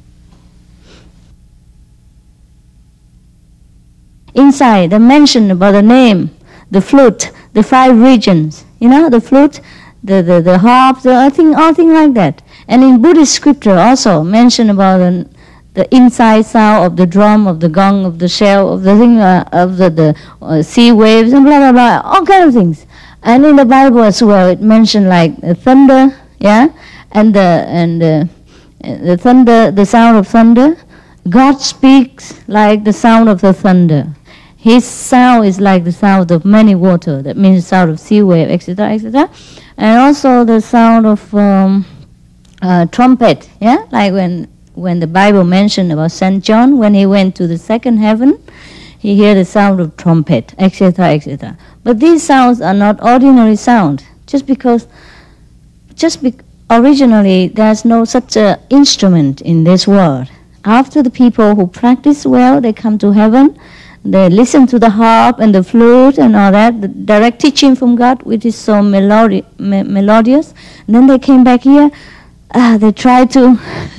Speaker 1: Inside, the mention about the name, the flute, the five regions, you know, the flute, the, the, the harp, the, I think, all things like that. And in Buddhist scripture also mention about the, the inside sound of the drum, of the gong, of the shell, of the thing, uh, of the, the uh, sea waves, and blah, blah, blah, all kind of things. And in the Bible as well, it mentioned like the thunder, yeah, and the, and the, the thunder, the sound of thunder. God speaks like the sound of the thunder. His sound is like the sound of many water. That means the sound of sea wave, et cetera, et cetera. And also the sound of um, uh, trumpet. Yeah, like when when the Bible mentioned about Saint John, when he went to the second heaven, he heard the sound of trumpet, et cetera, et cetera. But these sounds are not ordinary sound. Just because, just be, originally there's no such a instrument in this world. After the people who practice well, they come to heaven, They listen to the harp and the flute and all that, the direct teaching from God, which is so melodi- me- melodious. And then they came back here. Uh, they tried to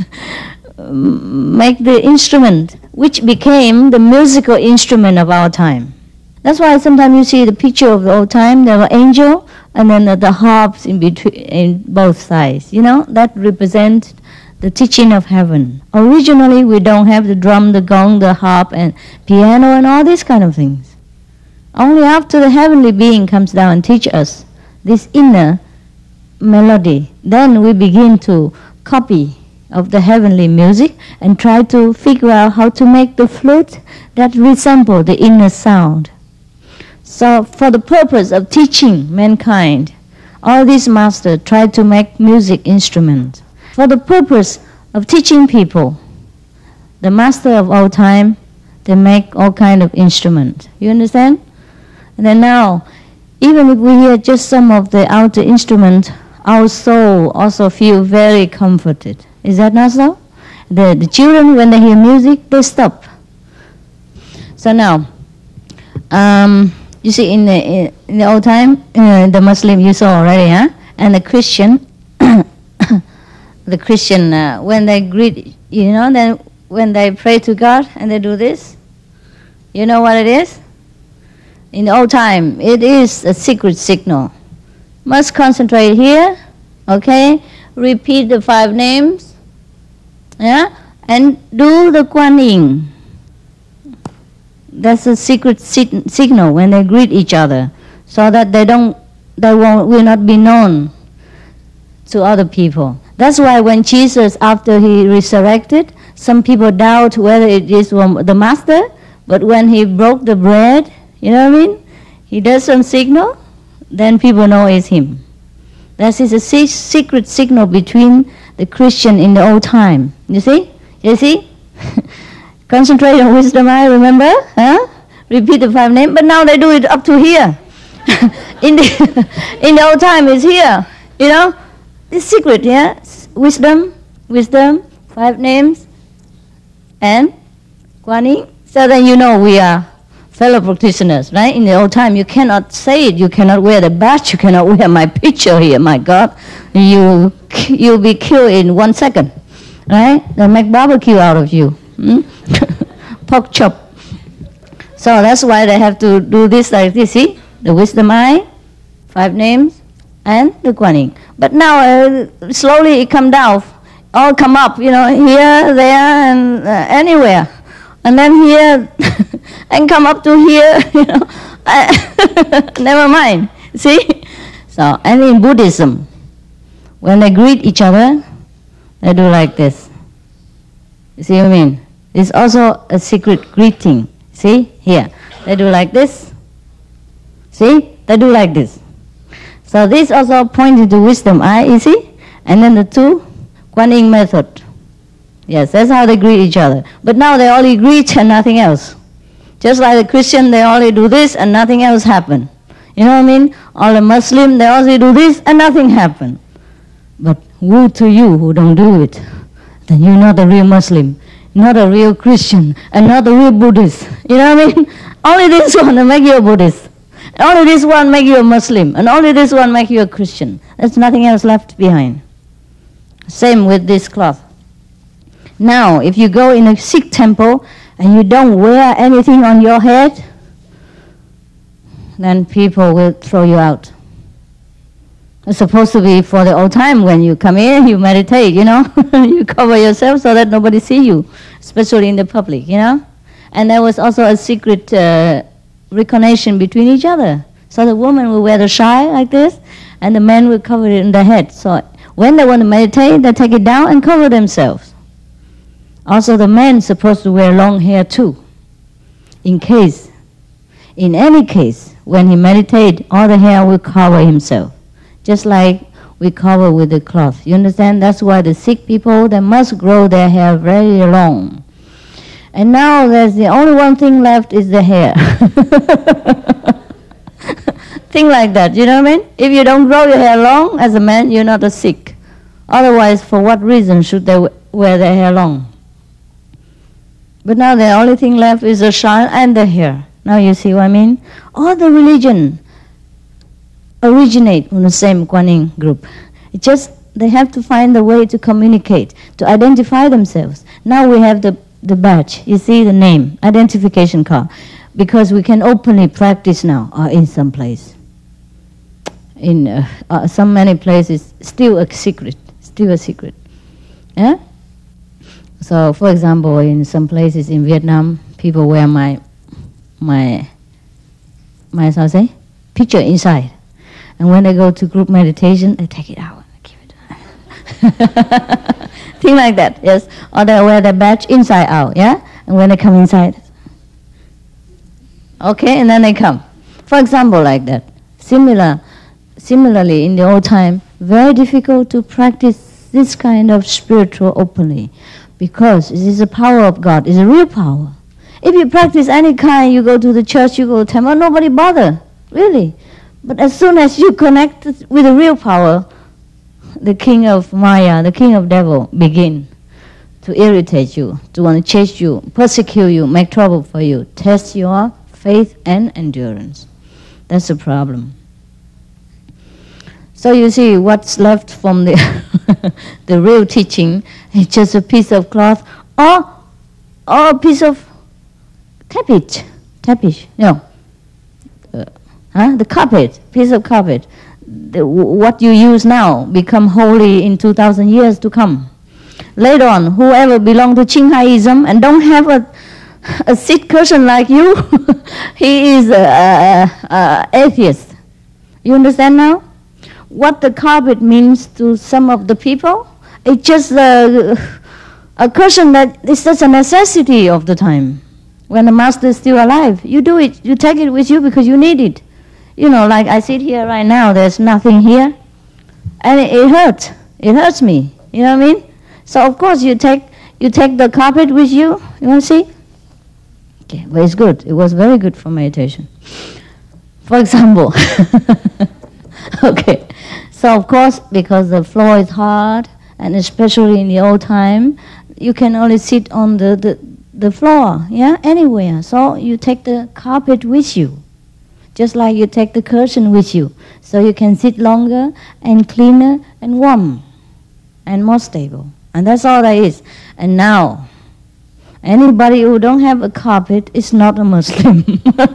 Speaker 1: make the instrument, which became the musical instrument of our time. That's why sometimes you see the picture of the old time, there were angels, and then the, the harps in between, in both sides. You know, that represents the teaching of heaven. Originally, we don't have the drum, the gong, the harp, and piano, and all these kind of things. Only after the heavenly being comes down and teach us this inner melody, then we begin to copy of the heavenly music and try to figure out how to make the flute that resemble the inner sound. So for the purpose of teaching mankind, all these masters try to make music instruments. For the purpose of teaching people, the master of all time, they make all kind of instruments. You understand? And then now, even if we hear just some of the outer instruments, our soul also feel very comforted. Is that not so? The, the children, when they hear music, they stop. So now, um, you see, in the, in the old time, uh, the Muslim you saw already, huh? And the Christian, the Christian, uh, when they greet, you know, then when they pray to God and they do this, you know what it is? In the old time, it is a secret signal. Must concentrate here, okay? Repeat the five names, yeah? And do the Kuan Yin. That's a secret sig- signal when they greet each other, so that they don't, they won't, will not be known to other people. That's why when Jesus, after he resurrected, some people doubt whether it is the master, but when he broke the bread, you know what I mean? He does some signal, then people know it's him. That is a se- secret signal between the Christian in the old time. You see? You see? Concentrate on wisdom eye, remember? Huh? Repeat the five names, but now they do it up to here. in the in the old time it's here. You know? It's secret, yeah? Wisdom, wisdom, five names, and Kuan Yin. So then you know we are fellow practitioners, right? In the old time, you cannot say it. You cannot wear the badge. You cannot wear my picture here. My God, you you'll be killed in one second, right? They'll make barbecue out of you, hmm? Pork chop. So that's why they have to do this like this. See, the wisdom eye, five names, and the Kuan Yin. But now uh, slowly it come down, all come up. You know, here, there, and uh, anywhere. And then here, and come up to here, you know. Never mind, see? So, and in Buddhism, when they greet each other, they do like this. You see what I mean? It's also a secret greeting. See? Here. They do like this. See? They do like this. So this also pointing to wisdom eye, you see? And then the two, Kuan Yin method. Yes, that's how they greet each other. But now they only greet and nothing else. Just like the Christian, they only do this and nothing else happen. You know what I mean? All the Muslim, they only do this and nothing happen. But woe to you who don't do it. Then you're not a real Muslim, not a real Christian, and not a real Buddhist. You know what I mean? Only this one will make you a Buddhist. Only this one make you a Muslim. And only this one make you a Christian. There's nothing else left behind. Same with this cloth. Now, if you go in a Sikh temple and you don't wear anything on your head, then people will throw you out. It's supposed to be for the old time when you come in, you meditate, you know. You cover yourself so that nobody see you, especially in the public, you know. And there was also a secret uh, recognition between each other. So the woman will wear the shai like this, and the men will cover it in their head. So when they want to meditate, they take it down and cover themselves. Also, the men supposed to wear long hair too, in case, in any case, when he meditates, all the hair will cover himself, just like we cover with the cloth. You understand? That's why the Sikh people, they must grow their hair very long. And now there's the only one thing left is the hair. Thing like that, you know what I mean? If you don't grow your hair long as a man, you're not a Sikh. Otherwise, for what reason should they wear their hair long? But now the only thing left is the shawl and the hair. Now you see what I mean? All the religion originate from the same Kuan Yin group. It just they have to find a way to communicate, to identify themselves. Now we have the, the badge, you see the name, identification card, because we can openly practice now uh, in some place. In uh, uh, some many places, still a secret, still a secret. Yeah? So, for example, in some places in Vietnam, people wear my, my, my, how to say, picture inside. And when they go to group meditation, they take it out. Thing like that, yes. Or they wear the badge inside out, yeah? And when they come inside, okay, and then they come. For example, like that. Similar, similarly, in the old time, very difficult to practice this kind of spiritual openly, because it is the power of God, it's a real power. If you practice any kind, you go to the church, you go to temple, nobody bother, really. But as soon as you connect with the real power, the king of Maya, the king of devil, begin to irritate you, to want to chase you, persecute you, make trouble for you, test your faith and endurance. That's the problem. So you see, what's left from the the real teaching is just a piece of cloth or, or a piece of tapete, tapete, no, uh, huh? the carpet, piece of carpet. The, what you use now become holy in two thousand years to come. Later on, whoever belong to Qinghaiism and don't have a, a Sikh person like you, he is an atheist. You understand now? What the carpet means to some of the people, it's just a, a cushion that is just a necessity of the time. When the master is still alive, you do it, you take it with you because you need it. You know, like I sit here right now, there's nothing here, and it, it hurts. It hurts me. You know what I mean? So of course you take you take the carpet with you. You want to see? Okay, but it's good. It was very good for meditation. For example, okay. So of course, because the floor is hard, and especially in the old time, you can only sit on the the, the floor, yeah, anywhere. So you take the carpet with you. Just like you take the cushion with you, so you can sit longer and cleaner and warm and more stable. And that's all that is. And now, anybody who don't have a carpet is not a Muslim.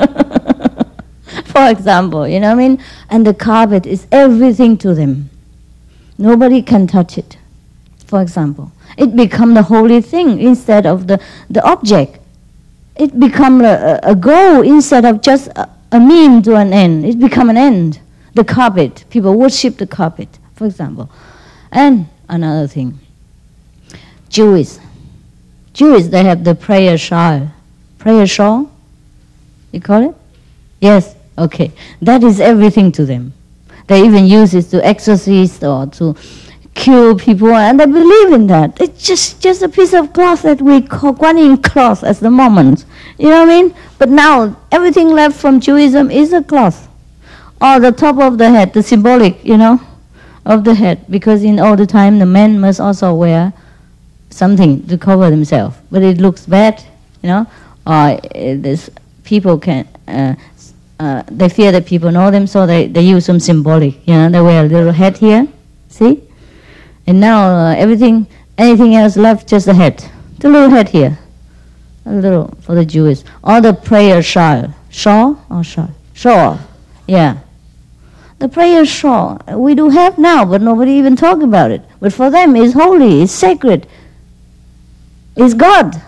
Speaker 1: For example, you know what I mean? And the carpet is everything to them. Nobody can touch it, for example. It becomes the holy thing instead of the, the object. It becomes a, a goal instead of just a, a mean to an end. It become an end. The carpet. People worship the carpet, for example. And another thing. Jewish. Jewish, they have the prayer shawl. Prayer shawl? You call it? Yes, okay. That is everything to them. They even use it to exorcise or to cure people, and they believe in that. It's just, just a piece of cloth that we call Kuan Yin cloth at the moment. You know what I mean? But now, everything left from Judaism is a cloth. Or the top of the head, the symbolic, you know, of the head. Because in all the time, the men must also wear something to cover themselves. But it looks bad, you know. Or uh, this people can, uh, uh, they fear that people know them, so they, they use some symbolic, you know. They wear a little head here, see? And now uh, everything, anything else left, just the head. The little head here. A little for the Jews. Or the prayer shawl. Shawl or shawl? Shawl. Yeah. The prayer shawl we do have now, but nobody even talk about it. But for them, it's holy, it's sacred. It's God.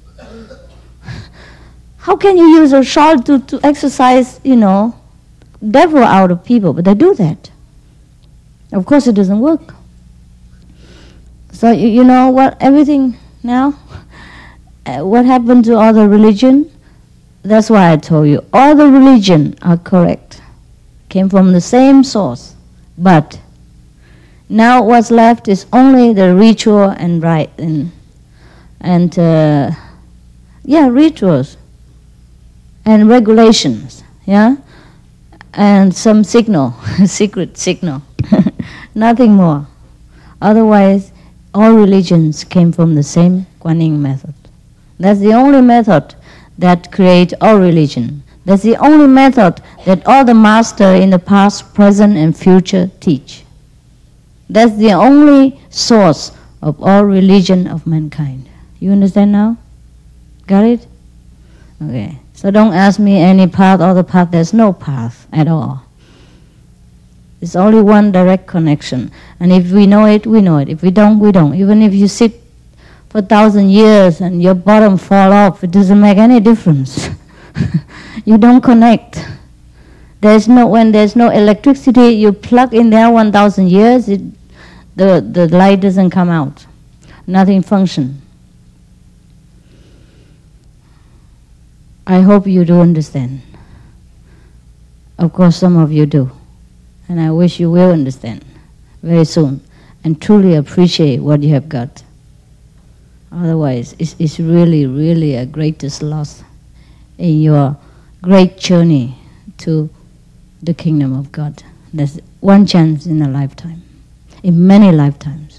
Speaker 1: How can you use a shawl to, to exercise, you know, devil out of people? But they do that. Of course, it doesn't work. So you, you know what? Everything now. Uh, what happened to all the religion? That's why I told you all the religion are correct. Came from the same source, but now what's left is only the ritual and rite and and uh, yeah, rituals and regulations, yeah, and some signal, secret signal, nothing more. Otherwise, all religions came from the same Kuan Yin method. That's the only method that creates all religion. That's the only method that all the masters in the past, present, and future teach. That's the only source of all religion of mankind. You understand now? Got it? Okay. So don't ask me any path or the path. There's no path at all. It's only one direct connection. And if we know it, we know it. If we don't, we don't. Even if you sit for a thousand years and your bottom fall off, it doesn't make any difference. You don't connect. There's no, when there's no electricity, you plug in there one thousand years, it, the, the light doesn't come out. Nothing functions. I hope you do understand. Of course, some of you do. And I wish you will understand very soon and truly appreciate what you have got. Otherwise, it's, it's really, really a greatest loss in your great journey to the kingdom of God. There's one chance in a lifetime, in many lifetimes.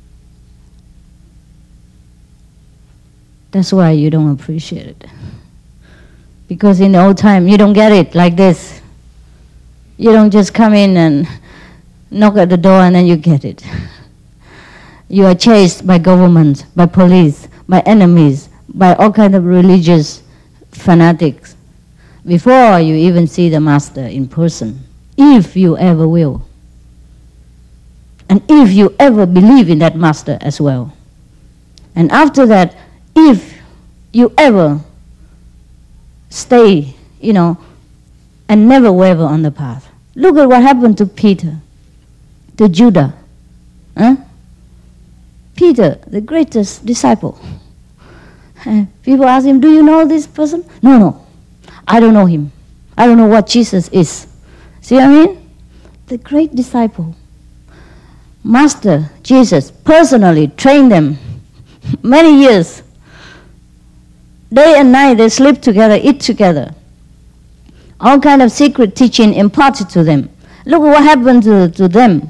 Speaker 1: That's why you don't appreciate it. Because in the old time, you don't get it like this. You don't just come in and knock at the door and then you get it. You are chased by government, by police, by enemies, by all kinds of religious fanatics before you even see the master in person, if you ever will. And if you ever believe in that master as well. And after that, if you ever stay, you know, and never waver on the path. Look at what happened to Peter, to Judah. Huh? Peter, the greatest disciple. And people ask him, do you know this person? No, no, I don't know him. I don't know what Jesus is. See what I mean? The great disciple. Master Jesus personally trained them many years. Day and night they sleep together, eat together. All kind of secret teaching imparted to them. Look what happened to, to them.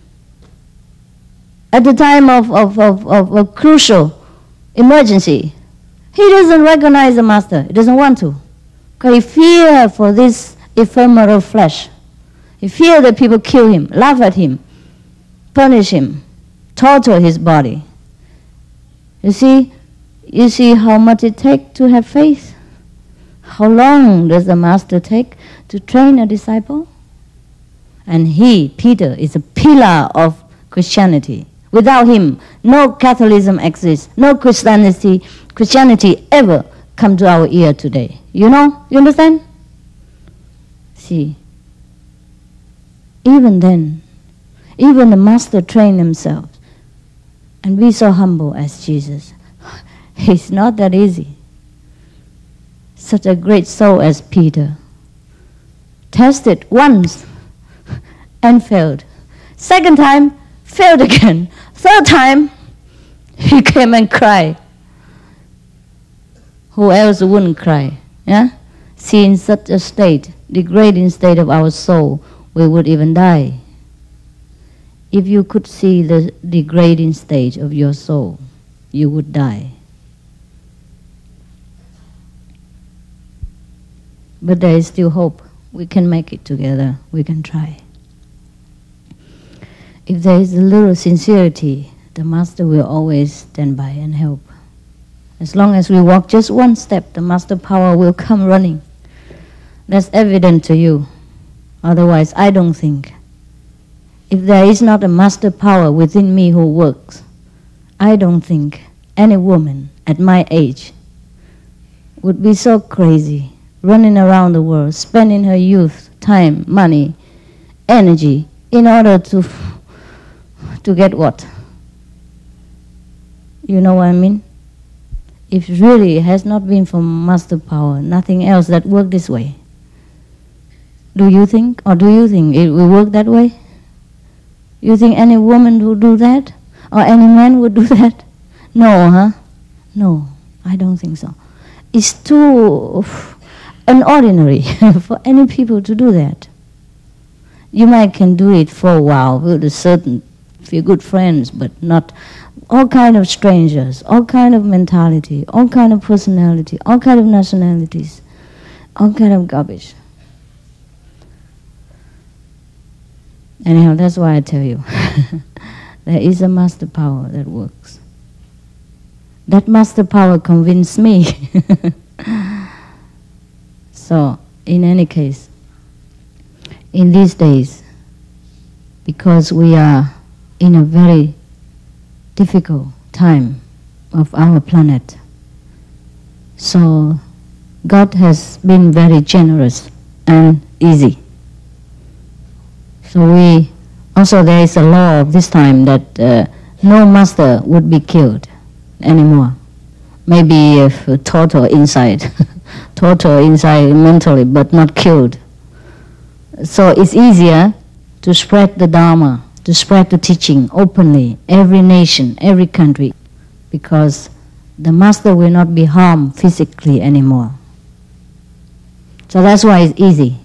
Speaker 1: At the time of, of, of, of a crucial emergency, he doesn't recognize the master. He doesn't want to. Because he fears for this ephemeral flesh. He fears that people kill him, laugh at him, punish him, torture his body. You see, you see how much it takes to have faith? How long does the master take to train a disciple? And he, Peter, is a pillar of Christianity. Without him, no Catholicism exists, no Christianity, Christianity ever come to our ear today. You know? You understand? See, even then, even the master trained himself and be so humble as Jesus. It's not that easy. Such a great soul as Peter. Tested once and failed. Second time, failed again. Third time, he came and cried. Who else wouldn't cry? Yeah? See, in such a state, degrading state of our soul, we would even die. If you could see the degrading stage of your soul, you would die. But there is still hope. We can make it together. We can try. If there is a little sincerity, the master will always stand by and help. As long as we walk just one step, the master power will come running. That's evident to you. Otherwise, I don't think. If there is not a master power within me who works, I don't think any woman at my age would be so crazy, running around the world, spending her youth, time, money, energy, in order to, to get what? You know what I mean? If really it has not been for master power, nothing else that worked this way. Do you think, or do you think it will work that way? You think any woman would do that? Or any man would do that? No, huh? No, I don't think so. It's too unordinary for any people to do that. You might can do it for a while with a certain few good friends, but not all kind of strangers, all kind of mentality, all kind of personality, all kind of nationalities, all kind of garbage. Anyhow, that's why I tell you, there is a master power that works. That master power convinced me. So, in any case, in these days, because we are in a very difficult time of our planet, so God has been very generous and easy. So we, also there is a law of this time that uh, no master would be killed anymore. Maybe if uh, total inside, total inside mentally, but not killed. So it's easier to spread the Dharma, to spread the teaching openly, every nation, every country, because the master will not be harmed physically anymore. So that's why it's easy.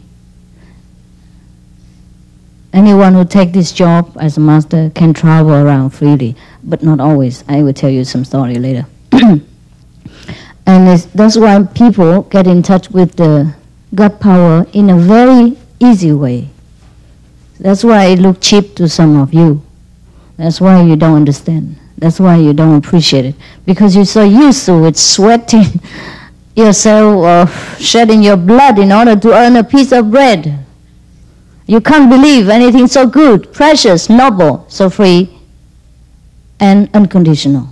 Speaker 1: Anyone who takes this job as a master can travel around freely, but not always. I will tell you some story later. And it's, that's why people get in touch with the God power in a very easy way. That's why it looks cheap to some of you. That's why you don't understand. That's why you don't appreciate it. Because you're so used to it, sweating yourself or shedding your blood in order to earn a piece of bread. You can't believe anything so good, precious, noble, so free, and unconditional.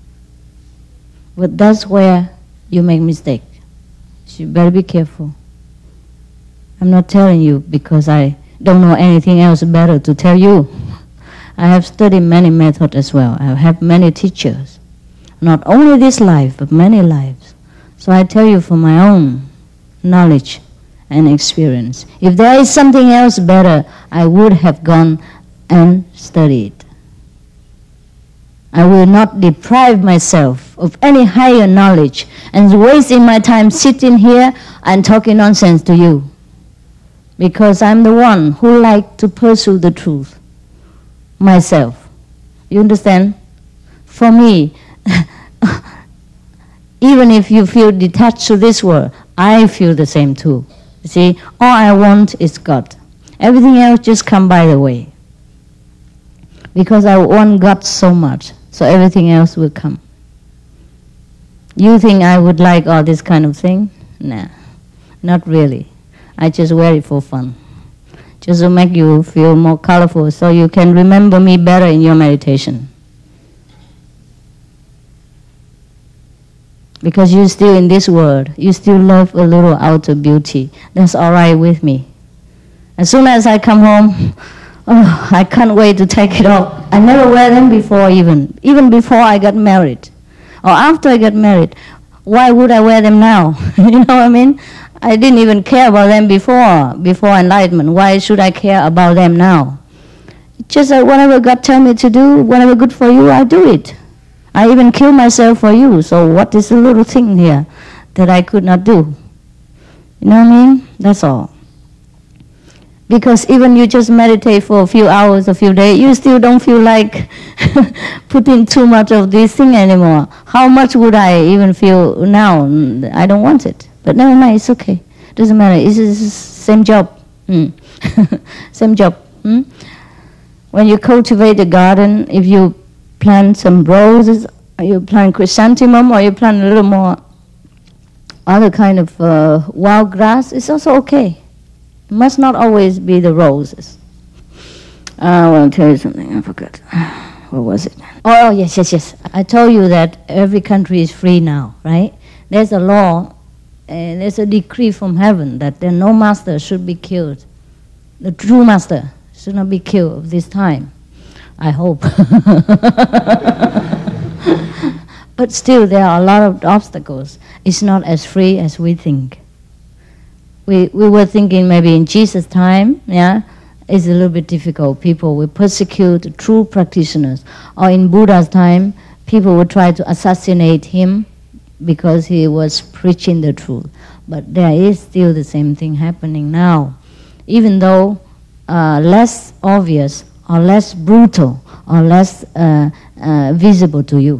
Speaker 1: But that's where you make mistake. So you better be careful. I'm not telling you because I don't know anything else better to tell you. I have studied many methods as well. I have many teachers. Not only this life, but many lives. So I tell you from my own knowledge and experience. If there is something else better, I would have gone and studied. I will not deprive myself of any higher knowledge and wasting my time sitting here and talking nonsense to you. Because I'm the one who like to pursue the truth myself. You understand? For me, even if you feel detached to this world, I feel the same too. You see, all I want is God. Everything else just come by the way. Because I want God so much, so everything else will come. You think I would like all this kind of thing? Nah, not really. I just wear it for fun. Just to make you feel more colorful so you can remember me better in your meditation. Because you're still in this world, you still love a little outer beauty. That's all right with me. As soon as I come home, oh, I can't wait to take it off. I never wear them before even, even before I got married. Or after I got married. Why would I wear them now? You know what I mean? I didn't even care about them before, before enlightenment. Why should I care about them now? It's just that whatever God tell me to do, whatever good for you, I do it. I even kill myself for you, so what is the little thing here that I could not do? You know what I mean? That's all. Because even you just meditate for a few hours, a few days, you still don't feel like putting too much of this thing anymore. How much would I even feel now? I don't want it. But never mind, it's okay. Doesn't matter, it's the same job. Mm. Same job. Mm? When you cultivate a garden, if you plant some roses, or you plant chrysanthemum, or you plant a little more other kind of uh, wild grass, it's also okay. It must not always be the roses. I want to tell you something, I forgot. What was it? Oh, yes, yes, yes. I told you that every country is free now, right? There's a law, and there's a decree from heaven that there no master should be killed. The true master should not be killed this time. I hope. But still, there are a lot of obstacles. It's not as free as we think. We we were thinking maybe in Jesus' time, yeah, it's a little bit difficult. People will persecute true practitioners. Or in Buddha's time, people would try to assassinate him because he was preaching the truth. But there is still the same thing happening now. Even though uh, less obvious, or less brutal, or less uh, uh, visible to you.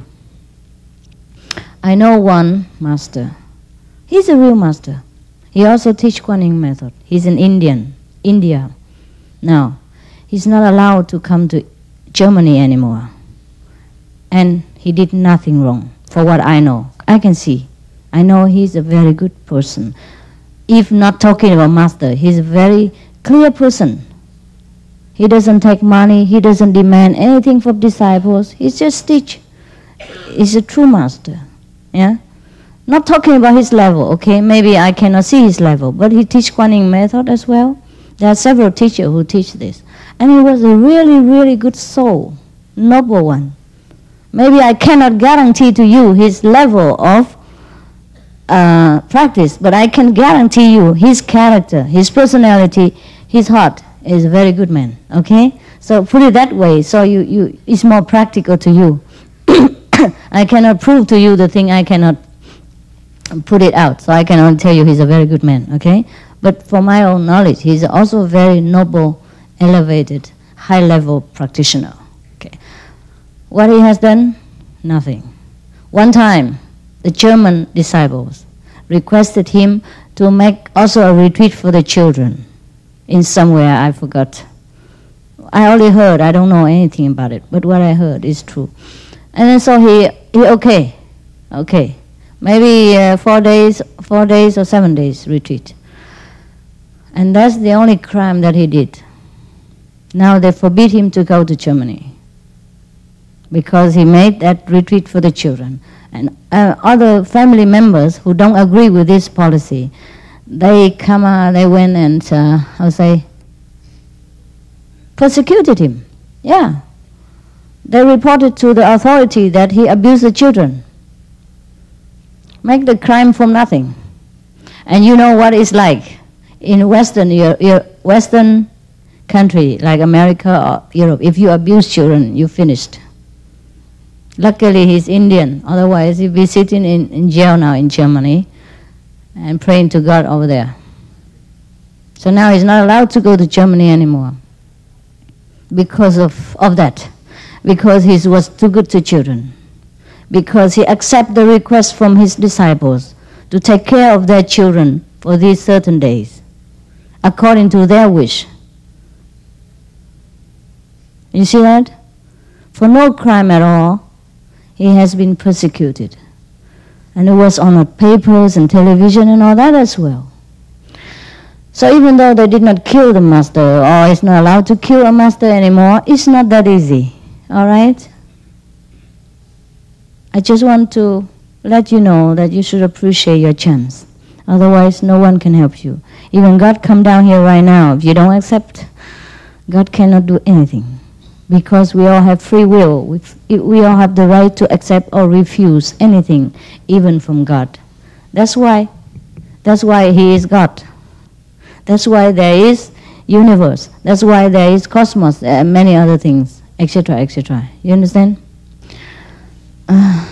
Speaker 1: I know one master. He's a real master. He also teaches Kuan Yin method. He's an Indian, India. Now, he's not allowed to come to Germany anymore. And he did nothing wrong, for what I know. I can see. I know he's a very good person. If not talking about master, he's a very clear person. He doesn't take money. He doesn't demand anything from disciples. He just teach. He's a true master. Yeah? Not talking about his level, okay? Maybe I cannot see his level, but he teach Kuan Yin method as well. There are several teachers who teach this. And he was a really, really good soul, noble one. Maybe I cannot guarantee to you his level of uh, practice, but I can guarantee you his character, his personality, his heart is a very good man, okay? So put it that way, so you, you, it's more practical to you. I cannot prove to you the thing I cannot put it out, so I can only tell you he's a very good man, okay? But for my own knowledge, he's also a very noble, elevated, high-level practitioner. Okay. What he has done? Nothing. One time, the German disciples requested him to make also a retreat for the children in somewhere, I forgot. I only heard, I don't know anything about it, but what I heard is true. And then so he, he okay, okay. Maybe uh, four days, four days or seven days retreat. And that's the only crime that he did. Now they forbid him to go to Germany because he made that retreat for the children. And uh, other family members who don't agree with this policy, they come, uh, they went and, uh, how say, persecuted him. Yeah. They reported to the authority that he abused the children. Make the crime from nothing. And you know what it's like in Western, your, your Western country like America or Europe. If you abuse children, you're finished. Luckily, he's Indian. Otherwise, he'd be sitting in, in jail now in Germany and praying to God over there. So now he's not allowed to go to Germany anymore because of, of that. Because he was too good to children. Because he accepted the request from his disciples to take care of their children for these certain days, according to their wish. You see that? For no crime at all, he has been persecuted. And it was on the papers and television and all that as well. So even though they did not kill the master, or is not allowed to kill a master anymore, it's not that easy. All right? I just want to let you know that you should appreciate your chance. Otherwise, no one can help you. Even God come down here right now. If you don't accept, God cannot do anything. Because we all have free will. We, we all have the right to accept or refuse anything, even from God. That's why, that's why He is God. That's why there is universe. That's why there is cosmos and many other things, et cetera, et cetera. You understand? Uh,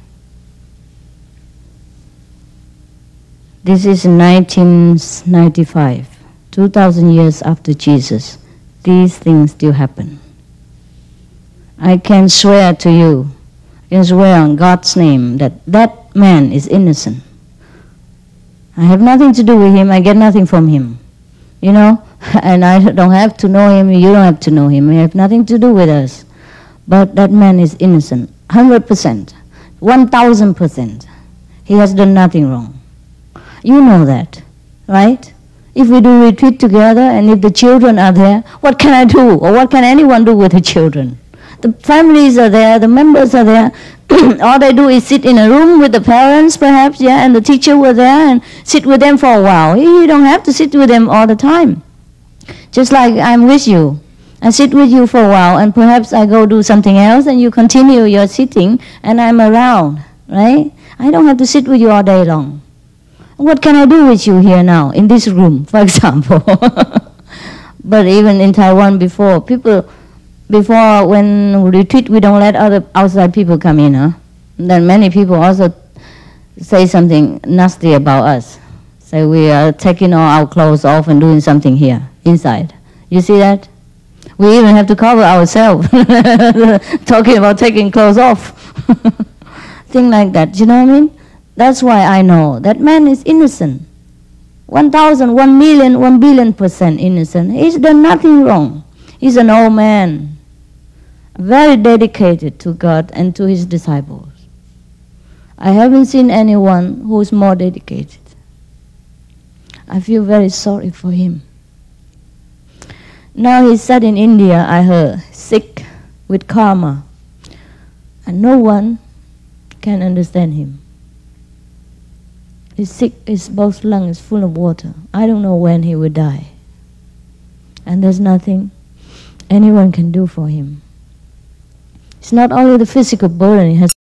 Speaker 1: this is nineteen ninety-five, two thousand years after Jesus. These things still happen. I can swear to you, I can swear on God's name that that man is innocent. I have nothing to do with him, I get nothing from him. You know, and I don't have to know him, you don't have to know him, he have nothing to do with us. But that man is innocent, one hundred percent, one thousand percent. He has done nothing wrong. You know that, right? If we do retreat together and if the children are there, what can I do? Or what can anyone do with the children? The families are there, the members are there. All they do is sit in a room with the parents perhaps, yeah, and the teacher were there and sit with them for a while. You don't have to sit with them all the time. Just like I'm with you. I sit with you for a while and perhaps I go do something else and you continue your sitting and I'm around, right? I don't have to sit with you all day long. What can I do with you here now, in this room, for example? But even in Taiwan before, people... Before, when we retreat, we don't let other outside people come in, huh? And then many people also say something nasty about us. Say we are taking all our clothes off and doing something here, inside. You see that? We even have to cover ourselves, talking about taking clothes off. Thing like that, you know what I mean? That's why I know that man is innocent. One thousand, one million, one billion percent innocent. He's done nothing wrong. He's an old man, very dedicated to God and to his disciples. I haven't seen anyone who is more dedicated. I feel very sorry for him. Now he's sat in India, I heard, sick with karma, and no one can understand him. He's sick, his both lungs full of water. I don't know when he will die. And there's nothing anyone can do for him. It's not only the physical burden, he has